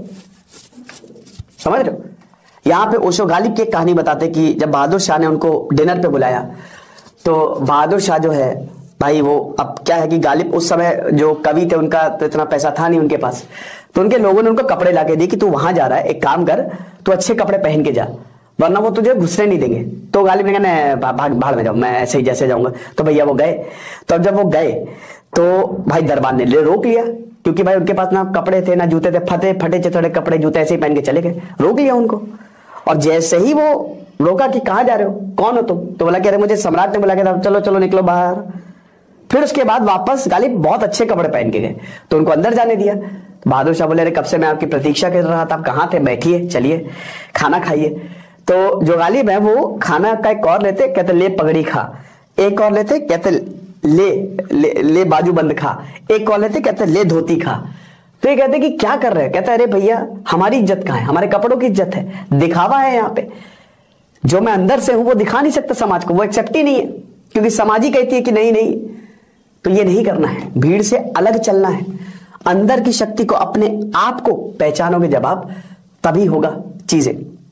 समझ रहे हो। यहां पे ओशो गालिब की एक कहानी बताते कि जब बहादुर शाह ने उनको डिनर पे बुलाया, तो बहादुर शाह जो है भाई, वो अब क्या है कि गालिब उस समय जो कवि थे उनका तो इतना पैसा था नहीं उनके पास, तो उनके लोगों ने उनको कपड़े लाके दिए कि तू वहां जा रहा है, एक काम कर, तू अच्छे कपड़े पहन के जा, वरना वो तुझे घुसने नहीं देंगे। तो गालिब ने कहा भाग भाड़ में जाओ, मैं ऐसे ही जैसे जाऊंगा। तो भैया वो गए। तो अब जब वो गए तो भाई दरबार ने रोक लिया, क्योंकि भाई उनके पास ना कपड़े थे ना जूते थे, फटे थोड़े कपड़े जूते ऐसे ही पहन के चले गए, रोक लिया उनको। और जैसे ही वो रोका कि कहां जा रहे हो, कौन हो तुम, तो बोला कि अरे मुझे सम्राट ने बुला के था, चलो चलो निकलो बाहर। फिर उसके बाद वापस गालिब बहुत अच्छे कपड़े पहन के गए, तो उनको अंदर जाने दिया। बहादुर शाह बोले अरे कब से मैं आपकी प्रतीक्षा कर रहा था, आप कहां थे, बैठिए, चलिए खाना खाइए। तो जो गालिब है वो खाना का एक और लेते, कहते ले पगड़ी खा, एक और लेते कहते ले बाजू बंद खा, एक और लेते कहते ले धोती खा। तो ये कहते कि क्या कर रहे हैं, कहते अरे भैया हमारी इज्जत कहां है, हमारे कपड़ों की इज्जत है, दिखावा है यहाँ पे। जो मैं अंदर से हूं वो दिखा नहीं सकता समाज को, वो एक्सेप्ट ही नहीं है, क्योंकि समाज ही कहती है कि नहीं नहीं। तो ये नहीं करना है, भीड़ से अलग चलना है, अंदर की शक्ति को, अपने आप को पहचानोगे जब आप, तभी होगा चीजें।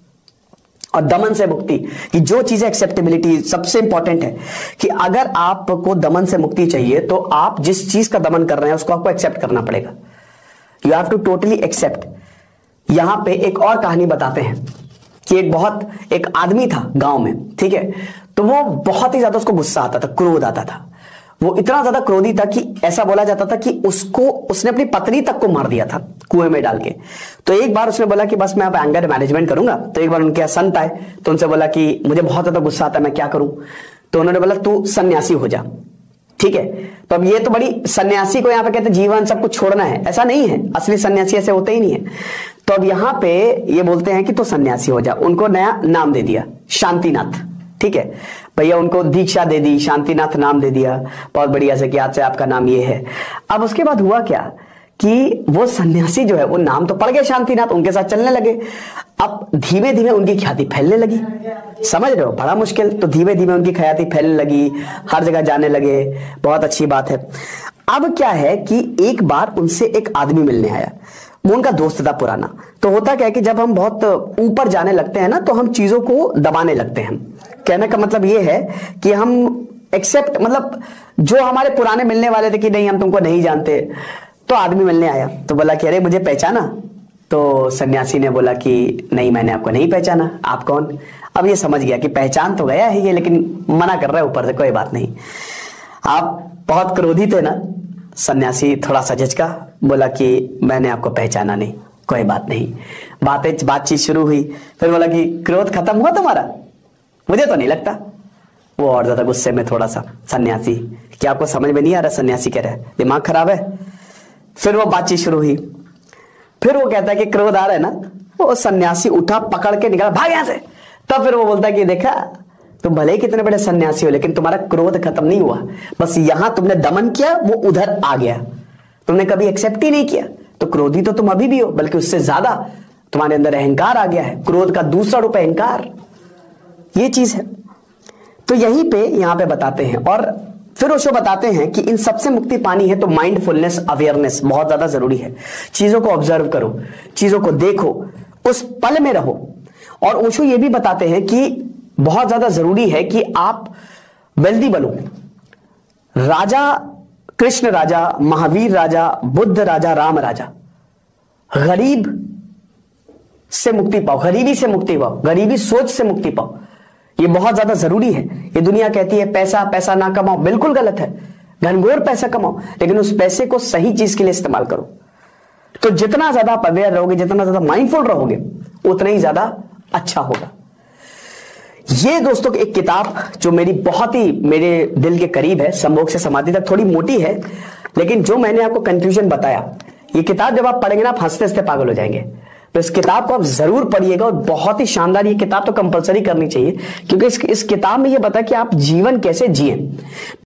और दमन से मुक्ति, कि जो चीजें एक्सेप्टेबिलिटी सबसे इंपॉर्टेंट है, कि अगर आपको दमन से मुक्ति चाहिए तो आप जिस चीज का दमन कर रहे हैं उसको आपको एक्सेप्ट करना पड़ेगा। You have to totally accept. यहां पे एक और कहानी बताते हैं कि एक आदमी था गांव में, ठीक है, तो वो बहुत ही ज्यादा उसको गुस्सा आता था, क्रोध आता था। वो इतना ज्यादा क्रोधी था कि ऐसा बोला जाता था कि उसने अपनी पत्नी तक को मार दिया था कुएं में डाल के। तो एक बार उसने बोला कि बस मैं अब एंगर मैनेजमेंट करूंगा। तो एक बार उनके यहाँ संत आए, तो उनसे बोला कि मुझे बहुत ज्यादा गुस्सा आता है, मैं क्या करूं। तो उन्होंने बोला तू सन्यासी हो जा, ठीक है। तो अब ये तो बड़ी, सन्यासी को यहाँ पे कहते जीवन सब कुछ छोड़ना है, ऐसा नहीं है, असली सन्यासी ऐसे होते ही नहीं है। तो अब यहाँ पे ये बोलते हैं कि तो सन्यासी हो जा। उनको नया नाम दे दिया, शांतिनाथ, ठीक है भैया, उनको दीक्षा दे दी, शांतिनाथ नाम दे दिया, बहुत बढ़िया से कि आज से आपका नाम ये है। अब उसके बाद हुआ क्या कि वो सन्यासी जो है, वो नाम तो पड़ गया शांतिनाथ, उनके साथ चलने लगे। अब धीमे धीमे उनकी ख्याति फैलने लगी, समझ रहे हो, बड़ा मुश्किल। तो धीमे धीमे उनकी ख्याति फैलने लगी, हर जगह जाने लगे, बहुत अच्छी बात है। अब क्या है कि एक बार उनसे एक आदमी मिलने आया, वो उनका दोस्त था पुराना। तो होता क्या है कि जब हम बहुत ऊपर जाने लगते हैं ना, तो हम चीजों को दबाने लगते हैं। कहने का मतलब ये है कि हम एक्सेप्ट, मतलब जो हमारे पुराने मिलने वाले थे कि नहीं हम तुमको नहीं जानते, तो आदमी मिलने आया तो बोला कि अरे मुझे पहचाना। तो सन्यासी ने बोला कि नहीं मैंने आपको नहीं पहचाना, आप कौन। अब ये समझ गया कि पहचान तो गया है ये, लेकिन मना कर रहा है ऊपर से, कोई बात नहीं। आप बहुत क्रोधी थे ना। सन्यासी थोड़ा सा झिझका, बोला कि मैंने आपको पहचाना नहीं, कोई बात नहीं। बातचीत शुरू हुई, फिर बोला कि क्रोध खत्म हुआ तुम्हारा, मुझे तो नहीं लगता। वो और ज्यादा गुस्से में थोड़ा सा, सन्यासी क्या आपको समझ में नहीं आ रहा, सन्यासी कह रहा है दिमाग खराब है। फिर वो बातचीत शुरू हुई, फिर वो कहता है कि क्रोध आ रहा है ना। वो सन्यासी उठा, पकड़ के निकाला, भाग यहां से। तब फिर वो बोलता है कि देखा तुम भले ही कितने बड़े सन्यासी हो, लेकिन तुम्हारा क्रोध खत्म नहीं हुआ, बस यहां तुमने दमन किया, वो उधर आ गया, तुमने कभी एक्सेप्ट ही नहीं किया। तो क्रोधी तो तुम अभी भी हो, बल्कि उससे ज्यादा तुम्हारे अंदर अहंकार आ गया है। क्रोध का दूसरा रूप अहंकार, ये चीज है। तो यहीं पे यहां पे बताते हैं, और फिर ओशो बताते हैं कि इन सबसे मुक्ति पानी है तो माइंडफुलनेस, अवेयरनेस बहुत ज्यादा जरूरी है। चीजों को ऑब्जर्व करो, चीजों को देखो, उस पल में रहो। और ओशो ये भी बताते हैं कि बहुत ज्यादा जरूरी है कि आप वेल्दी बनो। राजा कृष्ण राजा, महावीर राजा, बुद्ध राजा, राम राजा, गरीब से मुक्ति पाओ, गरीबी से मुक्ति पाओ, गरीबी सोच से मुक्ति पाओ। ये बहुत ज्यादा जरूरी है। ये दुनिया कहती है पैसा पैसा ना कमाओ, बिल्कुल गलत है। घनघोर पैसा कमाओ, लेकिन उस पैसे को सही चीज के लिए इस्तेमाल करो। तो जितना ज्यादा आप अवेयर रहोगे, जितना ज्यादा माइंडफुल रहोगे, उतना ही ज्यादा अच्छा होगा। ये दोस्तों एक किताब जो मेरी बहुत ही मेरे दिल के करीब है, संभोग से समाधि तक, थोड़ी मोटी है, लेकिन जो मैंने आपको कंक्लूजन बताया, ये किताब जब आप पढ़ेंगे ना, आप हंसते हंसते पागल हो जाएंगे। तो इस किताब को आप जरूर पढ़िएगा, और बहुत ही शानदार ये किताब तो कंपलसरी करनी चाहिए, क्योंकि इस किताब में ये बता कि आप जीवन कैसे जिए।